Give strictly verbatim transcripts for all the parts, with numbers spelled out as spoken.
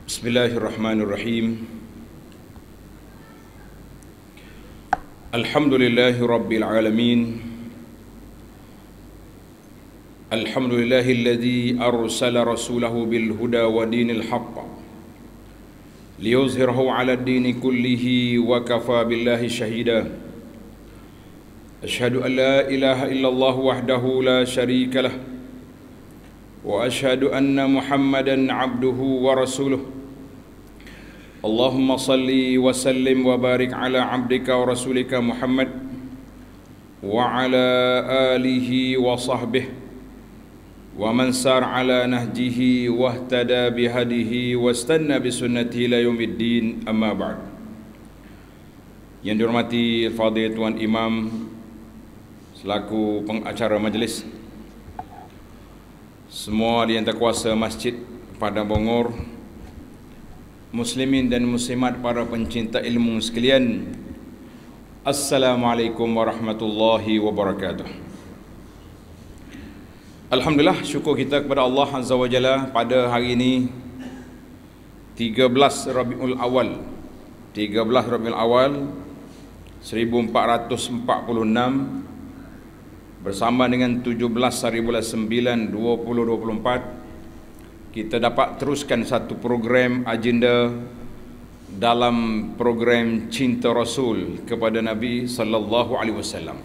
Bismillahirrahmanirrahim. Alhamdulillahi Rabbil Alamin. Alhamdulillahilladzi arsala rasulahu bil huda wa dinil haqq liyuzhirahu ala ad-dini kullihi wa kafa billahi shahida. Ashhadu an la ilaha illallah wahdahu la sharika lah wa ashhadu anna Muhammadan abduhu wa rasuluh. Allahumma salli wa sallim wa barik ala abdika wa rasulika Muhammad wa ala alihi wa sahbihi wa man sar ala nahjihi wa ihtada bihadihi wa istanna bisunnatihi ila yaumiddin, amma ba'd. Yang dihormati Al-Fadhil Tuan Imam selaku pengacara majlis, semua yang terkuasa Masjid Padang Bongor, muslimin dan muslimat, para pencinta ilmu sekalian, Assalamualaikum warahmatullahi wabarakatuh. Alhamdulillah, syukur kita kepada Allah Azza wa Jalla pada hari ini tiga belas Rabiul Awal tiga belas Rabiul Awal seribu empat ratus empat puluh enam bersama dengan tujuh belas hari bulan sembilan dua ribu dua puluh empat, kita dapat teruskan satu program agenda dalam program Cinta Rasul kepada Nabi sallallahu alaihi wasallam,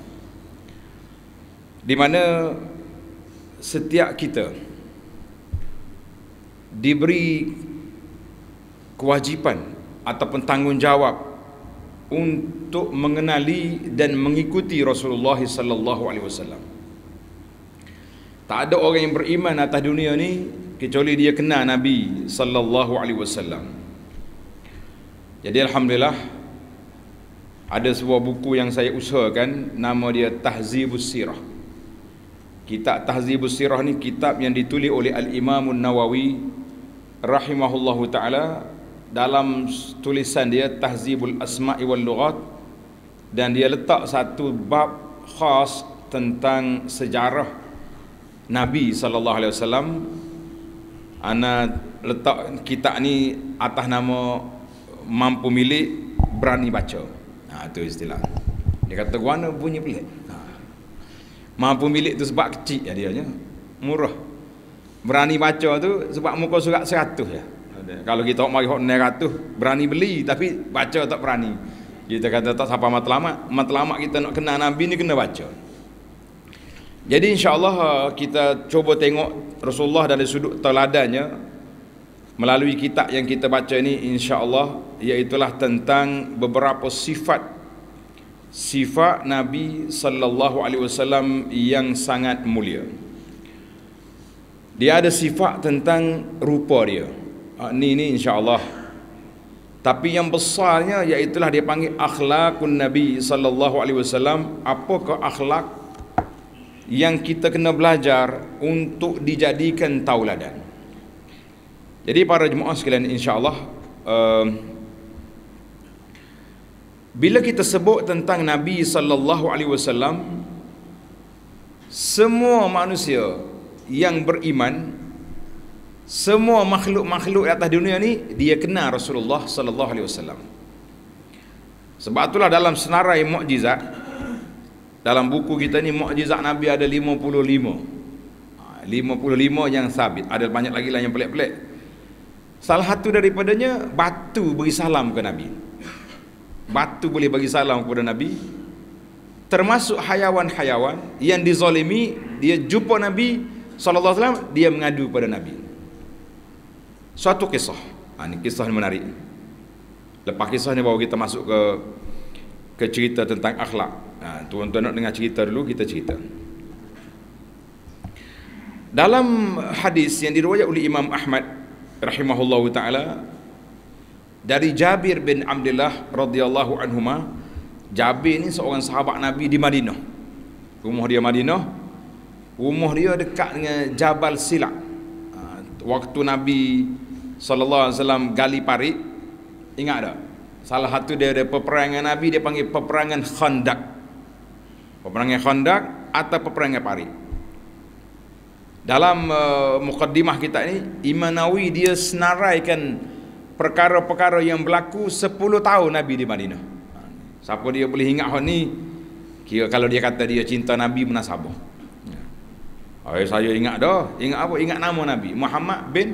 di mana setiap kita diberi kewajipan ataupun tanggungjawab untuk mengenali dan mengikuti Rasulullah sallallahu alaihi wasallam. Tak ada orang yang beriman atas dunia ni kecuali dia kenal Nabi sallallahu alaihi wasallam. Jadi alhamdulillah, ada sebuah buku yang saya usahakan, nama dia Tahzibus Sirah. Kitab Tahzibus Sirah ni kitab yang ditulis oleh Al-Imam An-Nawawi rahimahullahu taala. Dalam tulisan dia Tahzibul Asma'i wal Lughat, dan dia letak satu bab khas tentang sejarah Nabi sallallahu alaihi wasallam. Ana letak kitab ni atas nama mampu milik, berani baca. Ha, tu istilah. Dia kata guana bunyi pelik. Ha. Mampu milik tu sebab kecil ya dia, murah. Berani baca tu sebab muka surat seratus ya. Kalau kita mari hok enam ratus berani beli, tapi baca tak berani. Kita kata tak siapa matlamat. Matlamat kita nak kenal Nabi ni kena baca. Jadi insya-Allah kita cuba tengok Rasulullah dari sudut teladannya melalui kitab yang kita baca ni, insya-Allah, iaitulah tentang beberapa sifat sifat Nabi sallallahu alaihi wasallam yang sangat mulia. Dia ada sifat tentang rupa dia. Ha, ni ni insya-Allah. Tapi yang besarnya iaitulah dia panggil akhlakun Nabi sallallahu alaihi wasallam. Apakah akhlak yang kita kena belajar untuk dijadikan tauladan? Jadi para jemaah sekalian, insya-Allah, uh, bila kita sebut tentang Nabi sallallahu alaihi wasallam, semua manusia yang beriman, semua makhluk-makhluk di atas dunia ni, dia kenal Rasulullah sallallahu alaihi wasallam. Sebab itulah dalam senarai mukjizat, dalam buku kita ni mukjizat Nabi ada lima puluh lima. lima puluh lima yang sabit. Ada banyak lagi lah yang pelik-pelik. Salah satu daripadanya, batu beri salam ke Nabi. Batu boleh bagi salam kepada Nabi. Termasuk hayawan-hayawan yang dizalimi, dia jumpa Nabi sallallahu alaihi wasallam, dia mengadu kepada Nabi. Suatu kisah. Ha, ini kisah yang menarik. Lepas kisah ni baru kita masuk ke ke cerita tentang akhlak. Ha, tuan-tuan nak dengar cerita dulu, kita cerita. Dalam hadis yang diriwayatkan oleh Imam Ahmad rahimahullahu taala dari Jabir bin Abdullah radhiyallahu anhuma. Jabir ni seorang sahabat Nabi di Madinah. Rumah dia Madinah. Rumah dia dekat dengan Jabal Silak. Ha, waktu Nabi sallallahu alaihi wasallam gali parit, ingat tak? Salah satu dia ada peperangan Nabi, dia panggil peperangan Khandaq. Peperangan Khandaq atau peperangan parit. Dalam uh, mukaddimah kita ni, Imam Nawawi dia senaraikan perkara-perkara yang berlaku sepuluh tahun Nabi di Madinah. Siapa dia boleh ingat hal ni, kira kalau dia kata dia cinta Nabi munasabah. Oh, saya ingat dah. Ingat apa? Ingat nama Nabi Muhammad bin,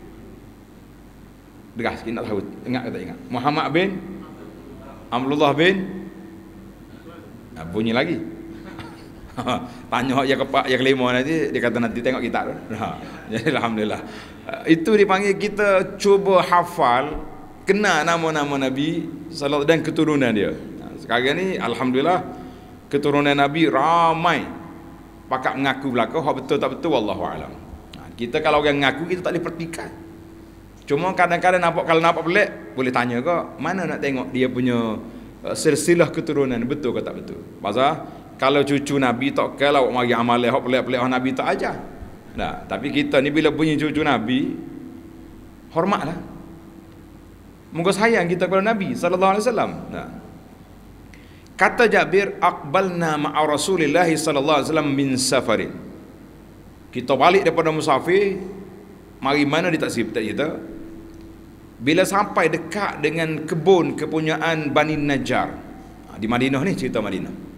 deras sikit nak tahu. Ingat ke tak ingat? Muhammad bin Abdullah bin, nah, bunyi lagi. Tanya hak yang keempat, yang kelima nanti dia kata nanti tengok kitab tu. Ha. Jadi alhamdulillah. Itu dipanggil kita cuba hafal, kenal nama-nama Nabi sallallahu dan keturunan dia. Sekarang ni alhamdulillah keturunan Nabi ramai. Pakat mengaku belaka, hak betul tak betul wallahu alam. Kita kalau orang mengaku kita tak boleh pertikai. Cuma kadang-kadang nampak, kalau nampak pelik boleh tanya ke, mana nak tengok dia punya uh, silsilah keturunan betul ke tak betul. Pasal kalau cucu Nabi tak kira awak mari amalan hak pelik-pelik hak Nabi tak ajar. Nah, tapi kita ni bila punya cucu Nabi, hormatlah. Moga sayang kita kepada Nabi sallallahu alaihi wasallam. Nah. Kata Jabir, aqbalna ma'a Rasulillah sallallahu alaihi wasallam min safarin. Kita balik daripada musafir, mari mana dia tak sibuk kita. Bila sampai dekat dengan kebun kepunyaan Bani Najjar. Di Madinah ni, cerita Madinah.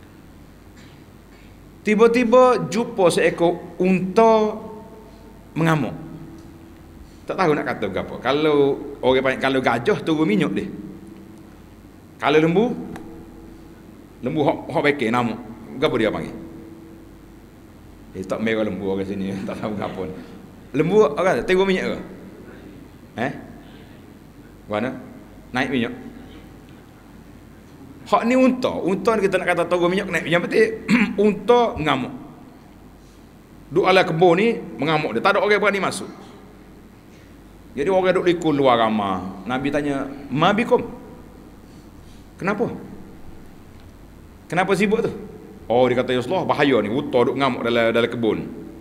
Tiba-tiba jumpa seekor unta mengamuk. Tak tahu nak kata berapa. Kalau orang panggil, kalau gajah turun minyak dia. Kalau lembu, lembu hok hok bekek namuk. Berapa dia panggil? Eh tak merah lembu orang sini, tak tahu berapa. Lembu orang turun minyak ke? Eh? Mana? Naik minyak. Hak ni unta, unta ni kita nak kata turun minyak naik minyak betul. Unta ngamuk. Duk ala kebun ni mengamuk dia. Tak ada orang berani masuk. Jadi orang duk likul luar ramah. Nabi tanya, "Ma bikum?" Kenapa? Kenapa sibuk tu? Oh, dia kata, "Ya Rasulullah, bahaya ni, unta duk ngamuk dalam dalam kebun."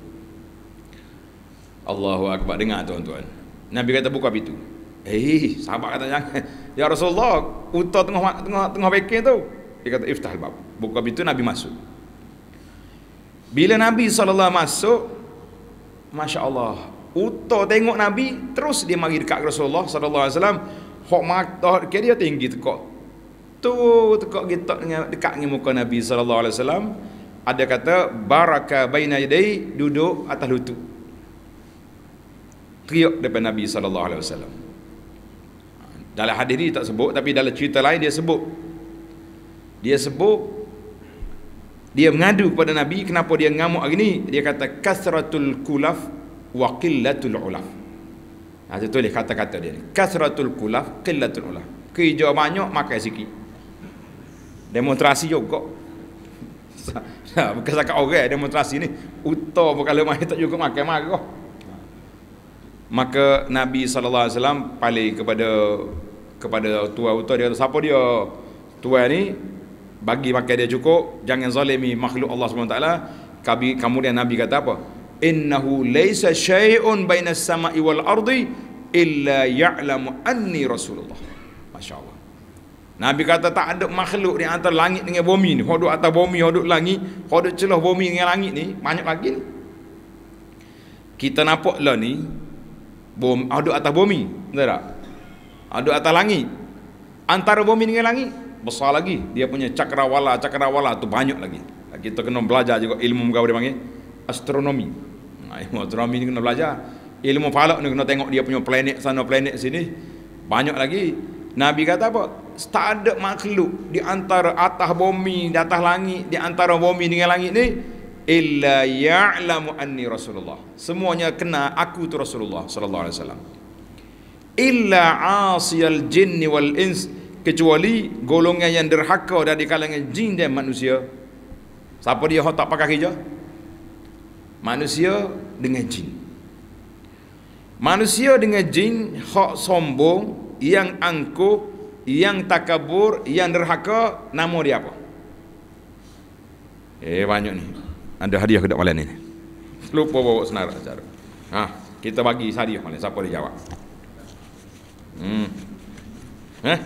Allahu akbar, dengar tuan-tuan. Nabi kata, "Buka pintu." Eh, sahabat kata, "Jangan. Ya Rasulullah, unta tengah tengah tengah beken tu." Dia kata, "Iftah al-bab." Buka pintu, Nabi masuk. Bila Nabi sallallahu alaihi wasallam masuk, masya-Allah, unta tengok Nabi, terus dia mari dekat Rasulullah sallallahu alaihi wasallam. Hok mata dia tinggi tekak. Tu tekak kita dengan dekat dengan muka Nabi sallallahu alaihi wasallam. Ada kata baraka baina yadai, duduk atas lutut. Teriak depan Nabi sallallahu alaihi wasallam. Dalam hadis ni tak sebut, tapi dalam cerita lain dia sebut. Dia sebut dia mengadu kepada Nabi, kenapa dia ngamuk hari ni? Dia kata kasratul kulaf wa qillatul ulaf. Ha, tu tulis kata-kata dia ni. Kasratul kulaf, qillatul ulaf. Kerja banyak, makan sikit. Demonstrasi juga. Bukan sakat orang demonstrasi ni. Uta pun kalau main tak juga makan marah. Maka Nabi sallallahu alaihi wasallam paling kepada kepada tuan uta, dia kata, siapa dia tuan ni, bagi makan dia cukup, jangan zalimi makhluk Allah subhanahu wa taala. Kemudian Nabi kata apa? Innahu laisa syai'un bainas sama'i wal ardi illa ya'lamu anni Rasulullah. Masya-Allah. Nabi kata tak ada makhluk di antara langit dengan bumi ni. Hok duk atas bumi, hok duk langit, hok duk celah bumi dengan langit ni, banyak lagi ni. Kita nampak lah ni bom duk atas bumi, betul tak? Duk atas langit. Antara bumi dengan langit besar lagi. Dia punya cakrawala, cakrawala tu banyak lagi. Kita kena belajar juga ilmu muka dia panggil astronomi. Nah, ilmu astronomi ni kena belajar. Ilmu falak ni kena tengok dia punya planet sana, planet sini. Banyak lagi. Nabi kata apa? Tak ada makhluk di antara atas bumi, di atas langit, di antara bumi dengan langit ni illa ya'lamu anni Rasulullah. Semuanya kena aku tu Rasulullah sallallahu alaihi wasallam. Illa 'asiyal jinni wal ins, kecuali golongan yang derhaka dari kalangan jin dan manusia. Siapa dia hok tak pakai kerja? Manusia dengan jin. Manusia dengan jin hok sombong, yang angkuh, yang takabur, yang derhaka, nama dia apa? Eh banyak ni. Ada hadiah ke tak malam ni? Lupa bawa senar acara. Ha, kita bagi hadiah malam. Siapa dia jawab? Hmm. Eh?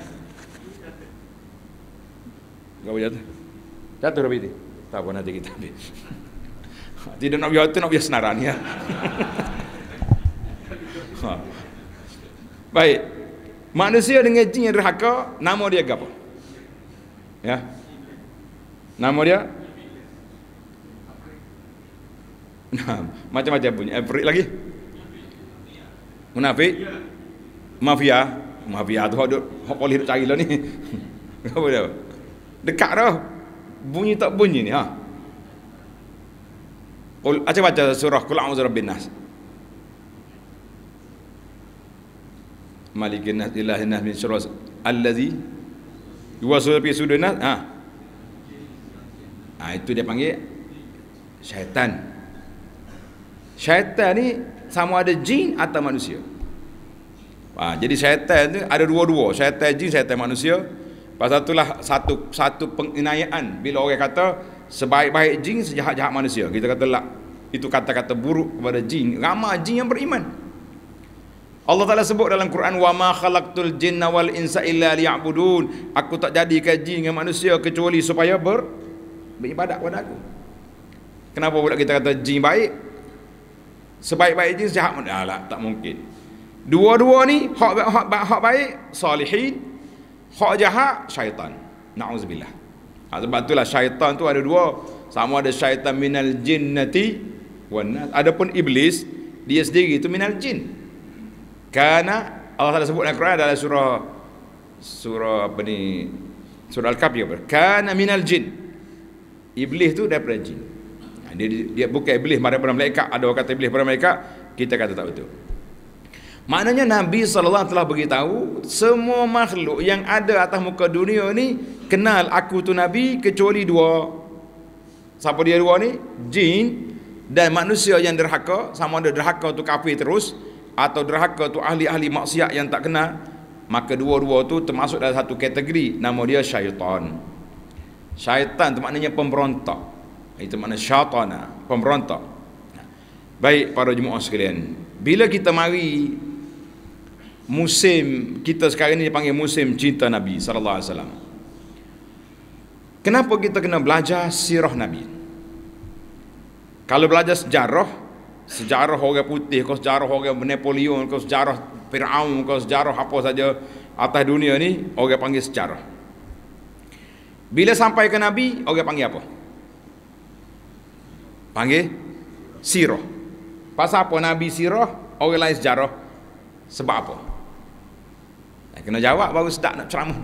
Kau jatuh. Jatuh Rabi ni. Tak apa, nanti kita ambil. Tidak nak biar tu, nak biar senaran ya. Ha. Baik. Manusia dengan jin yang derhaka, nama dia apa? Ya. Nama dia nah, macam-macam bunyi. Afrik lagi. Munafik. Mafia. Mafia tu hok duk hok polis duk cari lah ni. Apa dia? Dekat dah. Bunyi tak bunyi ni ha. Qul aja baca surah Qul a'udzu birabbin nas. Malikin nas ilahin nas min syarri allazi yuwaswisu fi sudurin nas. Ha. Ha, itu dia panggil syaitan. Syaitan ni sama ada jin atau manusia. Ha, jadi syaitan tu ada dua-dua, syaitan jin, syaitan manusia. Pasal itulah satu satu penginayaan bila orang kata sebaik-baik jin sejahat-jahat manusia. Kita kata lah itu kata-kata buruk kepada jin. Ramai jin yang beriman. Allah Taala sebut dalam Quran, wa ma khalaqtul jinna wal insa illa liya'budun. Aku tak jadikan jin dengan manusia kecuali supaya ber beribadat kepada aku. Kenapa pula kita kata jin baik? Sebaik-baik jin sejahat manusia? Alah, tak mungkin. Dua-dua ni hak hak hak baik salihin, hak jahat syaitan. Nauzubillah. Ha, sebab itulah syaitan tu ada dua, sama ada syaitan minal jinnati wan nas. Adapun iblis dia sendiri itu minal jin. Karena Allah Taala sebut dalam Quran dalam surah surah apa ni? Surah Al-Kahfi apa? Kana minal jin. Iblis tu daripada jin. Ha, dia, dia bukan iblis daripada malaikat. Ada orang kata iblis daripada malaikat, kita kata tak betul. Maknanya Nabi sallallahu alaihi wasallam telah beritahu semua makhluk yang ada atas muka dunia ni kenal aku tu Nabi kecuali dua. Siapa dia dua ni? Jin dan manusia yang derhaka, sama ada derhaka tu kafir terus atau derhaka tu ahli-ahli maksiat yang tak kenal. Maka dua-dua tu termasuk dalam satu kategori, nama dia syaitan. Syaitan tu maknanya pemberontak. Itu makna syaitana, pemberontak. Baik para jemaah sekalian, bila kita mari musim kita sekarang ni dipanggil musim cinta Nabi sallallahu alaihi wasallam. Kenapa kita kena belajar sirah Nabi? Kalau belajar sejarah, sejarah orang putih, kau sejarah orang Napoleon, kau sejarah Firaun, kau sejarah apa saja atas dunia ni, orang panggil sejarah. Bila sampai ke Nabi, orang panggil apa? Panggil sirah. Pasal apa Nabi sirah, orang lain sejarah? Sebab apa? Kena jawab baru sedap nak ceramah.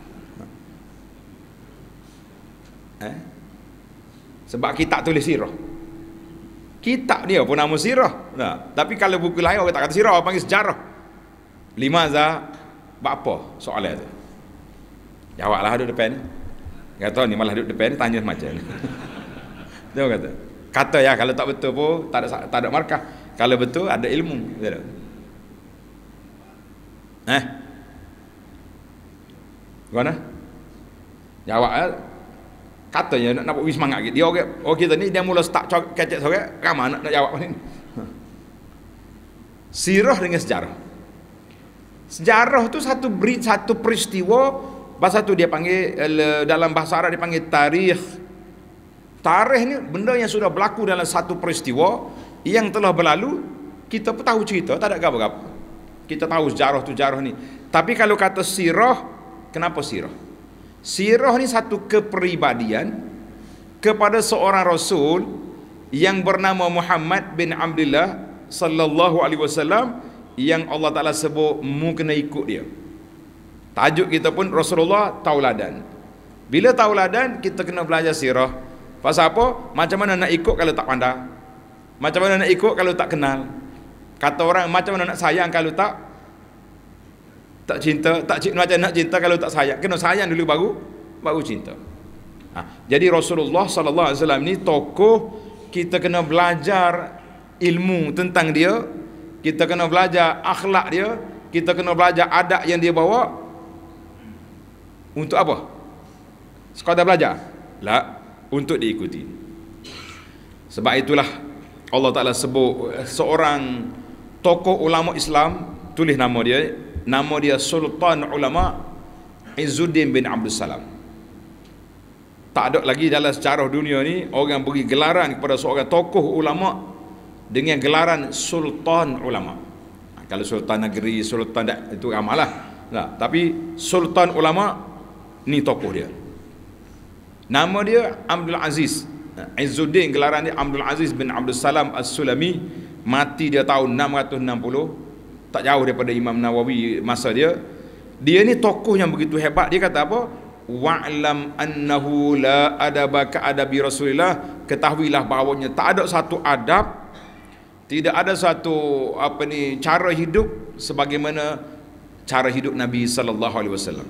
Eh? Sebab kitab tulis sirah. Kitab dia pun nama sirah. Nah, tapi kalau buku lain orang tak kata sirah, orang panggil sejarah. Limaza apa soalan tu? Jawablah duduk depan. Kata ni malah duduk depan tanya macam ni. Dia kata, kata ya kalau tak betul pun tak ada tak ada markah. Kalau betul ada ilmu. Eh? Gimana? Jawab eh? Katanya nak nak buat semangat dia orang orang kita ni dia mula start kecek sore ramai nak nak jawab ni. Sirah dengan sejarah. Sejarah tu satu beri, satu peristiwa, bahasa tu dia panggil dalam bahasa Arab dia panggil tarikh. Tarikh ni benda yang sudah berlaku dalam satu peristiwa yang telah berlalu, kita pun tahu cerita, tak ada apa-apa. Kita tahu sejarah tu sejarah ni. Tapi kalau kata sirah, kenapa sirah? Sirah ni satu kepribadian kepada seorang rasul yang bernama Muhammad bin Abdullah sallallahu alaihi wasallam yang Allah Taala sebut mu kena ikut dia. Tajuk kita pun Rasulullah tauladan. Bila tauladan kita kena belajar sirah. Pasal apa? Macam mana nak ikut kalau tak pandai? Macam mana nak ikut kalau tak kenal? Kata orang macam mana nak sayang kalau tak tak cinta, tak cinta, macam nak cinta kalau tak sayang. Kena sayang dulu baru baru cinta. Ha, jadi Rasulullah sallallahu alaihi wasallam ni tokoh, kita kena belajar ilmu tentang dia, kita kena belajar akhlak dia, kita kena belajar adab yang dia bawa. Untuk apa? Sekadar belajar? La, untuk diikuti. Sebab itulah Allah Taala sebut seorang tokoh ulama Islam, tulis nama dia. Nama dia Sultan Ulama Izzuddin bin Abdul Salam. Tak ada lagi dalam sejarah dunia ni orang beri gelaran kepada seorang tokoh ulama dengan gelaran Sultan Ulama. Kalau Sultan Negeri, Sultan itu ramalah. Nah, tapi sultan ulama ni tokoh dia. Nama dia Abdul Aziz Izzuddin, gelaran dia Abdul Aziz bin Abdul Salam As-Sulami. Mati dia tahun enam ratus enam puluh, tak jauh daripada Imam Nawawi masa dia. Dia ni tokoh yang begitu hebat. Dia kata apa? Wa'lam annahu la adaba ka adabi Rasulillah. Ketahuilah bahawanya tak ada satu adab, tidak ada satu apa ni cara hidup sebagaimana cara hidup Nabi sallallahu alaihi wasallam.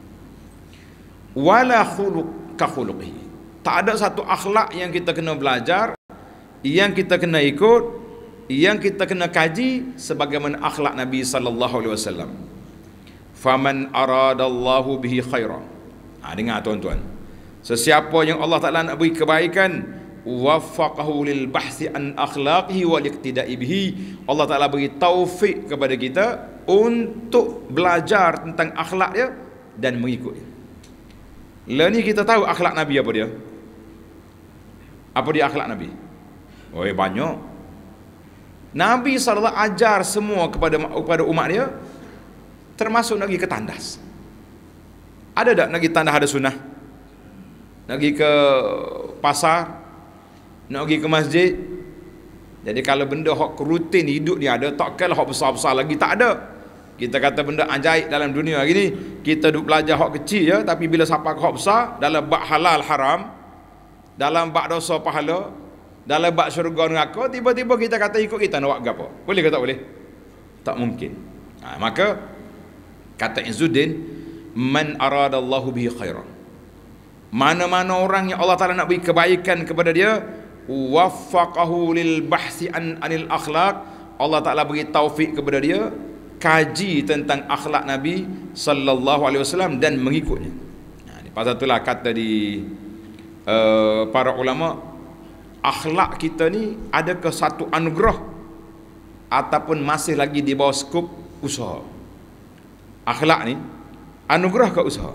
Wala khuluq ka khuluqihi. Tak ada satu akhlak yang kita kena belajar, yang kita kena ikut, yang kita kena kaji sebagaimana akhlak Nabi sallallahu alaihi wasallam. Faman aradallahu bihi khairan. Ha, dengar tuan-tuan. Sesiapa yang Allah Taala nak beri kebaikan, waffaqahu lil bahthi an akhlaqihi wal iqtida'i bihi. Allah Taala beri taufik kepada kita untuk belajar tentang akhlak dia dan mengikut dia. Lah ni kita tahu akhlak Nabi apa dia? Apa dia akhlak Nabi? Oh, banyak. Nabi sallallahu alaihi wasallam ajar semua kepada kepada umat dia, termasuk nak pergi ke tandas. Ada tak nak pergi tandas ada sunnah? Nak pergi ke pasar, nak pergi ke masjid. Jadi kalau benda hak rutin hidup ni ada, takkanlah hak besar-besar lagi, tak ada. Kita kata benda ajaib dalam dunia hari ni, kita duk belajar hak kecil je, tapi bila sampai ke hak besar, dalam bab halal haram, dalam bab dosa pahala, dalam bab syurga neraka, tiba-tiba kita kata ikut kita nak buat apa? Boleh ke tak boleh? Tak mungkin. Ha, maka kata Izzuddin, man aradallahu bihi khairan. Mana-mana orang yang Allah Taala nak beri kebaikan kepada dia, waffaqahu lil bahsi an anil akhlaq. Allah Taala beri taufik kepada dia kaji tentang akhlak Nabi sallallahu alaihi wasallam dan mengikutnya. Nah, ni pasal itulah kata di uh, para ulama, akhlak kita ni adakah satu anugerah ataupun masih lagi di bawah skop usaha? Akhlak ni anugerah ke usaha?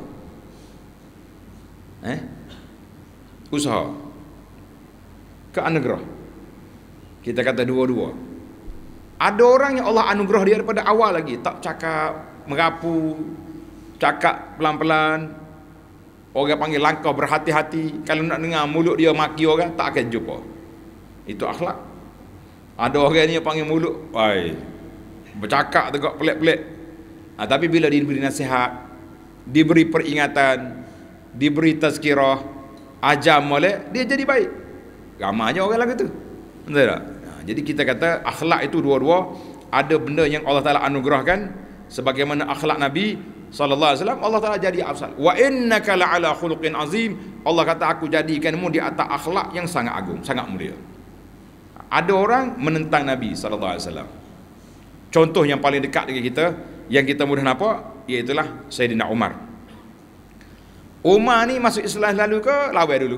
Eh? Usaha ke anugerah? Kita kata dua-dua. Ada orang yang Allah anugerah dia daripada awal lagi, tak cakap merapu, cakap pelan-pelan, orang panggil langkah berhati-hati. Kalau nak dengar mulut dia maki orang, tak akan jumpa. Itu akhlak. Ada orang ni yang panggil mulut, ai, bercakap tegak pelik-pelik. Ha, tapi bila diberi nasihat, diberi peringatan, diberi tazkirah, ajar molek, dia jadi baik. Ramai orang lagu tu. Betul tak? Jadi kita kata akhlak itu dua-dua. Ada benda yang Allah Taala anugerahkan sebagaimana akhlak Nabi sallallahu alaihi wasallam, Allah Taala jadi afsal. Wa innaka la'ala khuluqin azim. Allah kata aku jadikanmu di atas akhlak yang sangat agung, sangat mulia. Ada orang menentang Nabi sallallahu alaihi wasallam. Contoh yang paling dekat dengan kita, yang kita mudah nampak, iaitulah Sayyidina Umar. Umar ni masuk Islam selalu ke lawan dulu?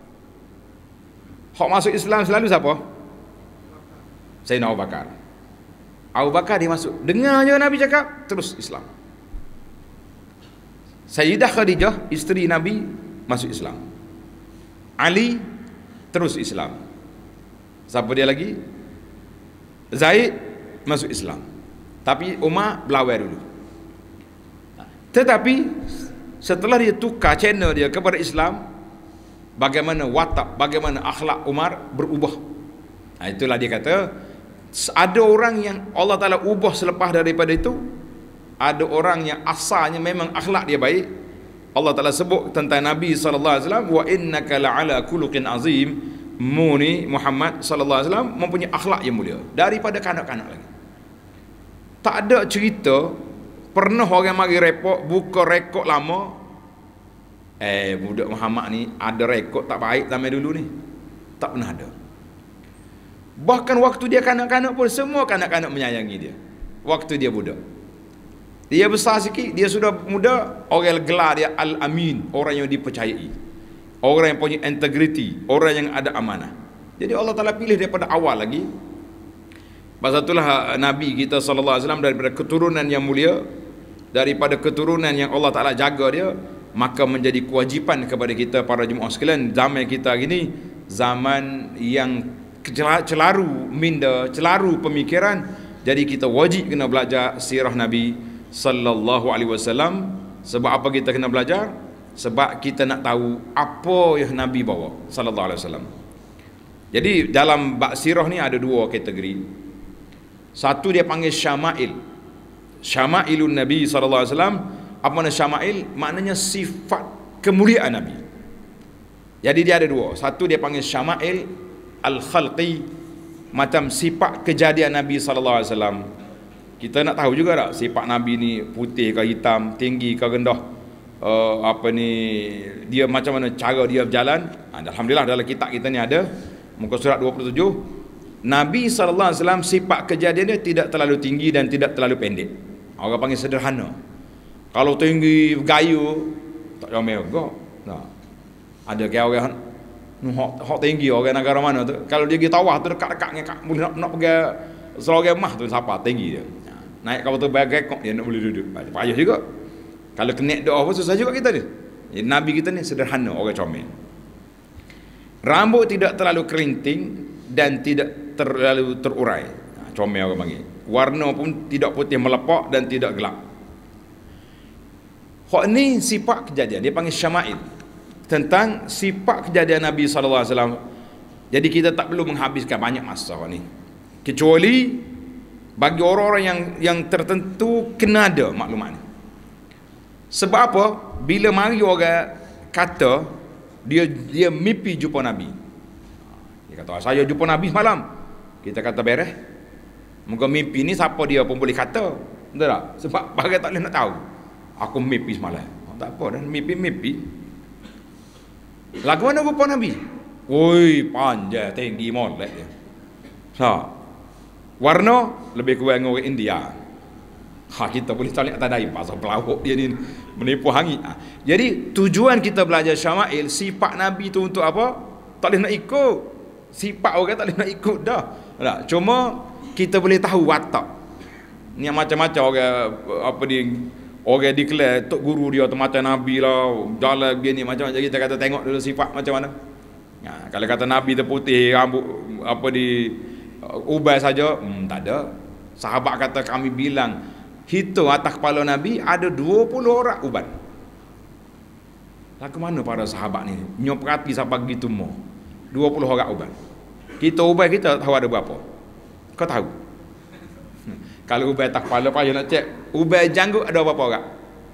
Hak masuk Islam selalu siapa? Sayyidina Abu Bakar. Abu Bakar dia masuk, dengar je Nabi cakap, terus Islam. Sayyidah Khadijah, isteri Nabi, masuk Islam. Ali, terus Islam. Siapa dia lagi? Zaid, masuk Islam. Tapi Umar berlawan dulu. Tetapi setelah dia tukar channel dia kepada Islam, bagaimana watak, bagaimana akhlak Umar berubah. Nah, itulah dia kata, ada orang yang Allah Ta'ala ubah selepas daripada itu. Ada orang yang asalnya memang akhlak dia baik. Allah Ta'ala sebut tentang Nabi sallallahu alaihi wasallam, wa innaka la'ala khuluqin azim. Muni Muhammad sallallahu alaihi wasallam mempunyai akhlak yang mulia daripada kanak-kanak lagi. Tak ada cerita pernah orang mari repot buka rekod lama, eh budak Muhammad ni ada rekod tak baik zaman dulu ni. Tak pernah ada. Bahkan waktu dia kanak-kanak pun semua kanak-kanak menyayangi dia. Waktu dia budak, dia besar sikit, dia sudah muda, orang gelar dia Al-Amin, orang yang dipercayai, orang yang punya integriti, orang yang ada amanah. Jadi Allah Ta'ala pilih daripada awal lagi. Pasal itulah Nabi kita sallallahu alaihi wasallam daripada keturunan yang mulia, daripada keturunan yang Allah Ta'ala jaga dia, maka menjadi kewajipan kepada kita para jemaah sekalian, zaman kita gini, zaman yang celaru minda, celaru pemikiran, jadi kita wajib kena belajar sirah Nabi sallallahu alaihi wasallam. Sebab apa kita kena belajar? Sebab kita nak tahu apa yang Nabi bawa sallallahu alaihi wasallam. Jadi dalam bab sirah ni ada dua kategori. Satu dia panggil syama'il. Syama'ilun Nabi sallallahu alaihi wasallam. Apa makna syama'il? Maknanya sifat kemuliaan Nabi. Jadi dia ada dua. Satu dia panggil syama'il al-khalqi, macam sifat kejadian Nabi sallallahu alaihi wasallam. Kita nak tahu juga tak sifat Nabi ni putih ke hitam, tinggi ke rendah, uh, apa ni, dia macam mana cara dia berjalan. Alhamdulillah dalam kitab kita ni ada muka surat dua puluh tujuh. Nabi sallallahu alaihi wasallam sifat kejadian dia tidak terlalu tinggi dan tidak terlalu pendek. Orang panggil sederhana. Kalau tinggi gayu tak comel kau. Nah. Ada ke orang hok hok tinggi orang negara mana tu. Kalau dia pergi tawah tu dekat-dekat dengan boleh nak nak pergi seragam mah tu siapa tinggi dia. Naik kapal tu bayar gekok dia nak boleh duduk. Payah juga. Kalau kenek doa apa susah juga kita ni. Jadi, Nabi kita ni sederhana, orang comel. Rambut tidak terlalu kerinting dan tidak terlalu terurai. Ha, comel orang panggil. Warna pun tidak putih melepak dan tidak gelap. Hak ni sifat kejadian, dia panggil syama'il. Tentang sifat kejadian Nabi sallallahu alaihi wasallam. Jadi kita tak perlu menghabiskan banyak masa ni. Kecuali bagi orang-orang yang yang tertentu kena ada maklumat ni. Sebab apa? Bila mari orang kata dia dia mimpi jumpa Nabi. Dia kata saya jumpa Nabi semalam. Kita kata beres. Moga mimpi ni siapa dia pun boleh kata. Betul tak? Sebab bagai tak boleh nak tahu. Aku mimpi semalam. Oh, tak apa dah mimpi-mimpi. Lagu mana rupa Nabi? Woi, panjang, tinggi, molek dia. Ha. Warna lebih kurang orang India. Ha, kita boleh tolak tandai pasal pelawak dia ni menipu hangit. Ha. Jadi tujuan kita belajar syama'il, sifat Nabi tu untuk apa? Tak boleh nak ikut. Sifat orang tak boleh nak ikut dah. Tak? Cuma kita boleh tahu watak. Ni macam-macam orang apa dia orang declare tok guru dia tu macam Nabi lah, jalan begini macam-macam. Kita kata tengok dulu sifat macam mana. Ha, kalau kata Nabi tu putih, rambut apa di uh, ubai saja, hmm, tak ada. Sahabat kata kami bilang hitung atas kepala Nabi ada dua puluh orang uban. Lah ke mana para sahabat ni? Nyop perhati sampai begitu mo. dua puluh orang uban. Kita ubai kita tahu ada berapa? Kau tahu? Kalau ubai atas kepala payah nak cek. Ubai janggut ada berapa orang?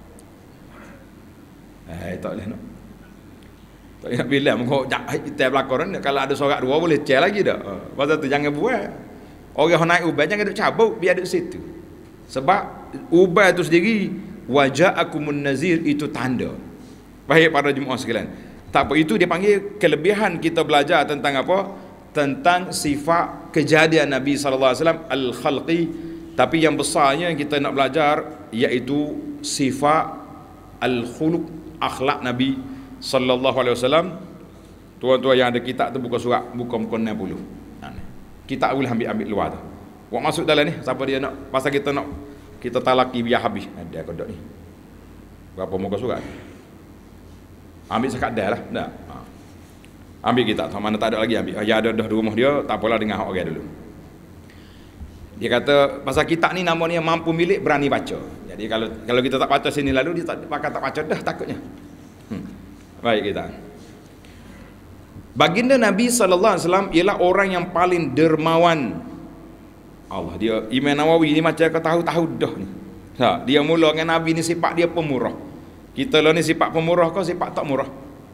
Eh, tak boleh nak. Tak boleh nak bilang. Kita berlakoran, kalau ada seorang dua boleh cek lagi dah. Pasal tu jangan buat. Orang yang naik ubai jangan duduk cabut, biar duduk situ. Sebab ubai tu sendiri, waja'akumun nazir, itu tanda. Baik para jemaah sekalian. Tak apa, itu dia panggil kelebihan kita belajar tentang apa? Tentang sifat kejadian Nabi sallallahu alaihi wasallam al-khalqi. Tapi yang besarnya yang kita nak belajar iaitu sifat al-khuluq, akhlak Nabi sallallahu alaihi wasallam. Tuan-tuan yang ada kitab tu buka surat, buka muka enam puluh. Ha, kitab boleh ambil ambil luar tu. Buat masuk dalam ni, siapa dia nak, pasal kita nak kita talaki biar habis. Ada kodok ni. Berapa muka surat? Ambil sekat dah lah. Dah. Ha. Ambil kitab, mana tak ada lagi ambil. Ya ada dah di rumah dia, tak apalah dengar hak orang dulu. Dia kata pasal kitab ni nama ni yang mampu milik berani baca. Jadi kalau kalau kita tak baca sini lalu dia tak pakai tak baca dah takutnya. Hmm. Baik kita. Baginda Nabi sallallahu alaihi wasallam ialah orang yang paling dermawan. Allah, dia Imam Nawawi ni macam kau tahu-tahu dah ni. Ha, dia mula dengan Nabi ni sifat dia pemurah. Kita lah ni sifat pemurah kau sifat tak murah.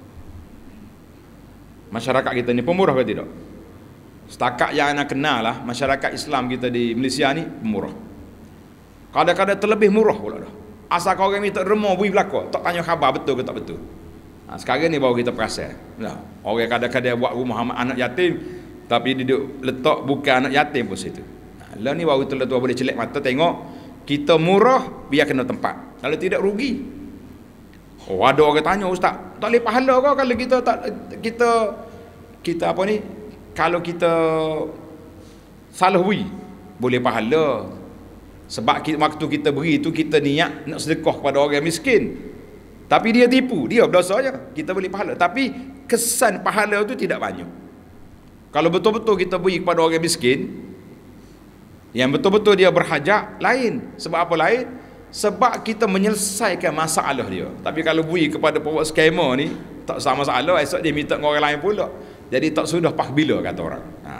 Masyarakat kita ni pemurah ke tidak? Setakat yang anda kenal lah, masyarakat Islam kita di Malaysia ni murah. Kadang-kadang terlebih murah pula dah. Asal kau orang ni tak remah bui belakang, tak tanya khabar betul ke tak betul. Ha, sekarang ni baru kita perasan. Nah, orang kadang-kadang buat rumah anak yatim, tapi dia duduk letak bukan anak yatim pun situ. Ha, lah ni baru tua boleh celek mata tengok, kita murah biar kena tempat. Kalau tidak rugi. Oh, ada orang tanya, ustaz, tak boleh pahala kau kalau kita tak kita kita apa ni? Kalau kita salah beri, boleh pahala. Sebab kita, waktu kita beri itu kita niat nak sedekah kepada orang miskin. Tapi dia tipu, dia berdosa je. Kita boleh pahala. Tapi kesan pahala itu tidak banyak. Kalau betul-betul kita beri kepada orang miskin, yang betul-betul dia berhajat, lain. Sebab apa lain? Sebab kita menyelesaikan masalah dia. Tapi kalau bui kepada pokok skema ni, tak sama masalah, esok dia minta dengan orang lain pula. Jadi tak sudah pah bila, kata orang. Ha.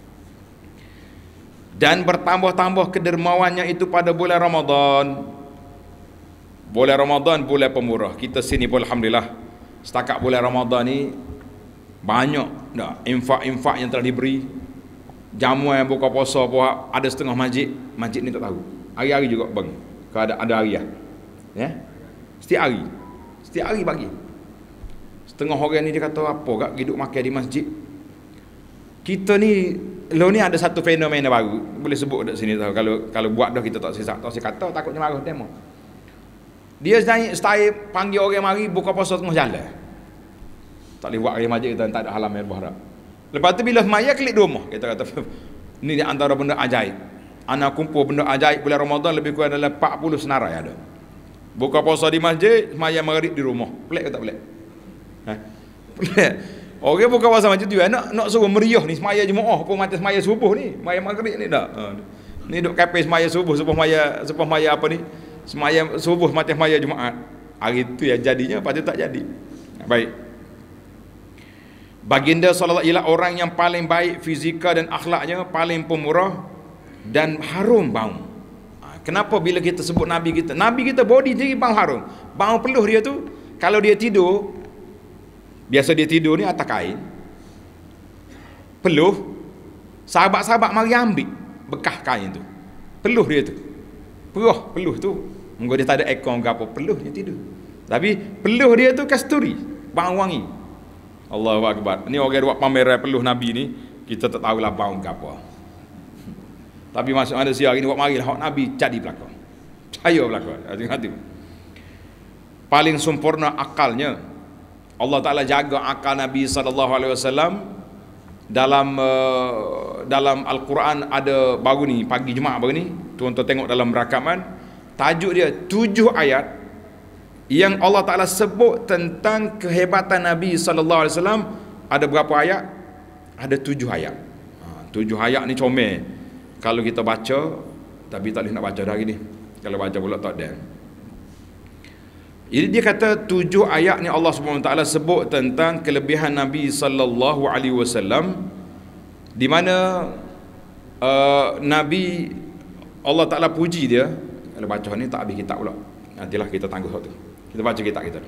Dan bertambah-tambah kedermawannya itu pada bulan Ramadan. Bulan Ramadan bulan pemurah. Kita sini pun alhamdulillah setakat bulan Ramadan ni banyak dah infak-infak yang telah diberi. Jamuan buka puasa pun ada setengah masjid, masjid ni tak tahu. Hari-hari juga bang. Kalau ada ada hari lah. Ya. Setiap hari. Setiap hari bagi. Setengah orang ni dia kata apa gak hidup makan di masjid. Kita ni lo ni ada satu fenomena baru. Boleh sebut dekat sini tahu. Kalau kalau buat dah kita tak sesak, tak kata takutnya marah demo. Dia naik style panggil orang mari buka puasa tengah jalan. Tak boleh buat hari masjid kita tak ada halam air bahra. Lepas tu bila maya klik di rumah, kita kata ni di antara benda ajaib. Ana kumpul benda ajaib bulan Ramadan lebih kurang dalam empat puluh senarai ada. Buka puasa di masjid, maya maghrib di rumah. Pelik ke tak pelik? Ha? Pelik. Orang buka puasa macam tu nak nak suruh meriah ni semaya jemaah pun macam semaya subuh ni, maya maghrib ni dak. Ha. Ni duk kafe semaya subuh, subuh maya, subuh maya apa ni? Semaya subuh macam semaya Jumaat. Hari tu ya jadinya, lepas tu tak jadi. Baik. Baginda sallallahu alaihi wasallam ialah orang yang paling baik fizika dan akhlaknya, paling pemurah dan harum bau. Kenapa bila kita sebut Nabi kita? Nabi kita body jadi bau harum. Bau peluh dia tu, kalau dia tidur, biasa dia tidur ni atas kain. Peluh, sahabat-sahabat mari ambil bekas kain tu. Peluh dia tu. Peruh peluh tu. Mungkin dia tak ada ekor ke apa, peluh dia tidur. Tapi peluh dia tu kasturi, bau wangi. Allahu akbar. Ni orang buat pameran peluh Nabi ni, kita tak tahulah bau ke apa. Tapi masuk manusia hari ni buat marilah hak Nabi jadi belaka. Cahaya belaka. Hati-hati. Paling sempurna akalnya. Allah Taala jaga akal Nabi sallallahu alaihi wasallam. Dalam uh, dalam Al-Quran ada baru ni pagi Jumaat baru ni, tuan-tuan tengok dalam rakaman, tajuk dia tujuh ayat yang Allah Taala sebut tentang kehebatan Nabi sallallahu alaihi wasallam. Ada berapa ayat? Ada tujuh ayat. Ha, tujuh ayat ni comel kalau kita baca, tapi tak boleh nak baca dah hari ni. Kalau baca pula tak ada. Jadi dia kata tujuh ayat ni Allah Subhanahu Wa Taala sebut tentang kelebihan Nabi sallallahu alaihi wasallam, di mana uh, Nabi Allah Taala puji dia. Kalau baca ni tak habis kitab pula. Nantilah kita tangguh waktu. Kita baca kitab kita.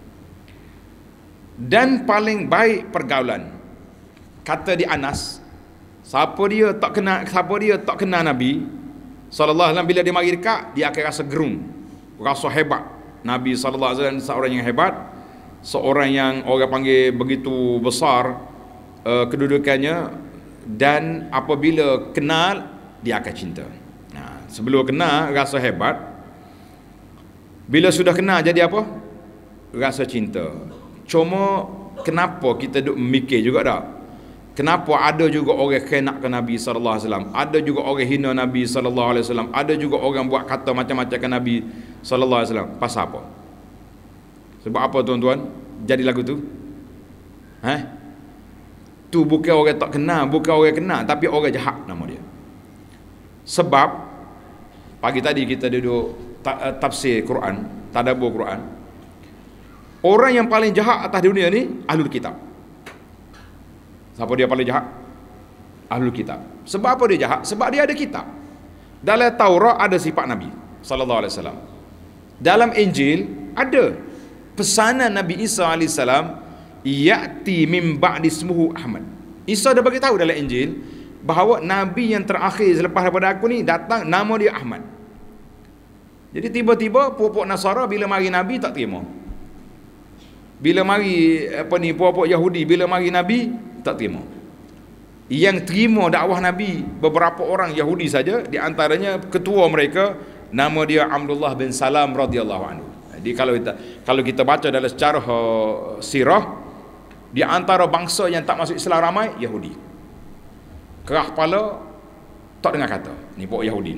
Dan paling baik pergaulan. Kata di Anas, siapa dia tak kenal siapa dia tak kenal Nabi sallallahu alaihi wasallam, bila dia mari dekat dia akan rasa gerung, rasa hebat. Nabi sallallahu alaihi wasallam seorang yang hebat, seorang yang orang panggil begitu besar uh, kedudukannya, dan apabila kenal dia akan cinta. Nah, sebelum kenal rasa hebat, bila sudah kenal jadi apa? Rasa cinta. Cuma kenapa kita duk mikir juga tak? Kenapa ada juga orang khenak ke Nabi sallallahu alaihi wasallam, ada juga orang hina Nabi sallallahu alaihi wasallam, ada juga orang buat kata macam-macam ke Nabi sallallahu alaihi wasallam. Pasal apa? Sebab apa tuan-tuan jadi lagu tu? Ha? Tu bukan orang tak kenal, bukan orang kenal, tapi orang jahat nama dia. Sebab pagi tadi kita duduk tafsir Quran, tadabbur Quran. Orang yang paling jahat atas dunia ni ahlul kitab. Siapa dia paling jahat? Ahlul kitab. Sebab apa dia jahat? Sebab dia ada kitab. Dalam Taurat ada sifat Nabi sallallahu alaihi wasallam. Dalam Injil ada pesanan Nabi Isa alaihi salam, ya'ti min ba'di ismuhu Ahmad. Isa dah bagi tahu dalam Injil bahawa nabi yang terakhir selepas daripada aku ni datang, nama dia Ahmad. Jadi tiba-tiba puak-puak Nasara bila mari nabi tak terima. Bila mari apa ni puak-puak Yahudi bila mari nabi tak terima. Yang terima dakwah Nabi beberapa orang Yahudi saja, di antaranya ketua mereka nama dia Abdullah bin Salam radhiyallahu anhu. Jadi kalau kita kalau kita baca dalam sejarah uh, sirah, di antara bangsa yang tak masuk Islam ramai Yahudi. Kerah kepala tak dengar kata, ni puak Yahudi.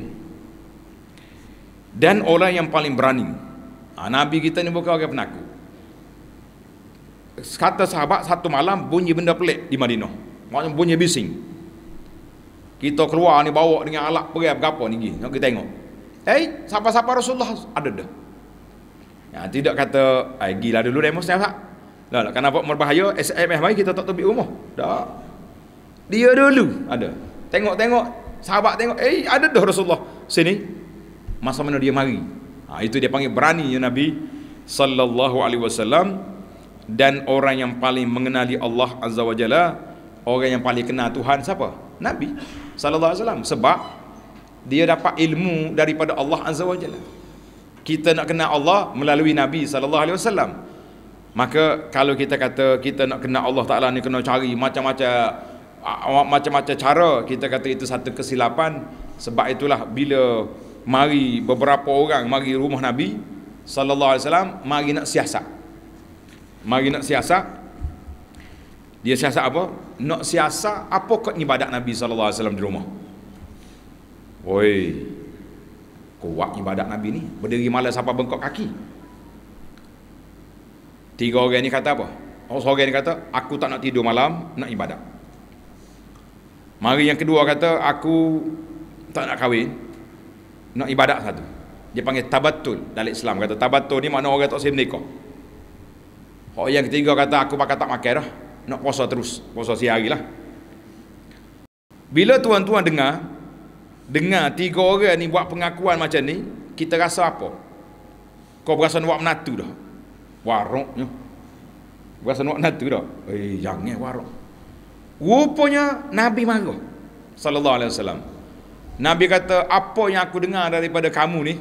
Dan orang yang paling berani. Ha, Nabi kita ni bukan orang penakut. Kata sahabat satu malam bunyi benda pelik di Madinah. Maksudnya bunyi bising. Kita keluar ni bawa dengan alat perai berapa ni, nak kita tengok. Eh, siapa-siapa Rasulullah ada dah. Ya, tidak kata, "Ai gila dulu demo saya." Lah, kenapa berbahaya S M S mai kita tak tebik rumah. Tak. Dia dulu ada. Tengok-tengok, sahabat tengok, eh ada dah Rasulullah sini. Masa mana dia mari. Ha, itu dia panggil berani ya Nabi sallallahu alaihi wasallam. Dan orang yang paling mengenali Allah Azza wa Jalla, orang yang paling kenal Tuhan siapa? Nabi sallallahu alaihi wasallam. Sebab dia dapat ilmu daripada Allah Azza wa Jalla. Kita nak kenal Allah melalui Nabi sallallahu alaihi wasallam. Maka kalau kita kata kita nak kenal Allah Taala ni kena cari macam-macam macam-macam cara, kita kata itu satu kesilapan. Sebab itulah bila mari beberapa orang mari rumah Nabi sallallahu alaihi wasallam, mari nak siasat. Mari nak siasat. Dia siasat apa? Nak siasat apa kot ibadat Nabi sallallahu alaihi wasallam di rumah. Oi. Kuat ibadat Nabi ni, berdiri malam sampai bengkok kaki. Tiga orang ni kata apa? Oh, seorang ni kata, aku tak nak tidur malam, nak ibadat. Mari yang kedua kata, aku tak nak kahwin, nak ibadat satu. Dia panggil tabattul dalam Islam. Kata tabattul ni makna orang tak boleh menikah. Oh, yang ketiga kata, aku pakai tak makan dah, nak puasa terus, puasa sehari lah. Bila tuan-tuan dengar, dengar tiga orang ni buat pengakuan macam ni, kita rasa apa? Kau berasa nak buat menatu dah. Waroknya. Berasa nak menatu dah. Eh, jangan warok. Rupanya Nabi marah sallallahu alaihi wasallam. Nabi kata, apa yang aku dengar daripada kamu ni,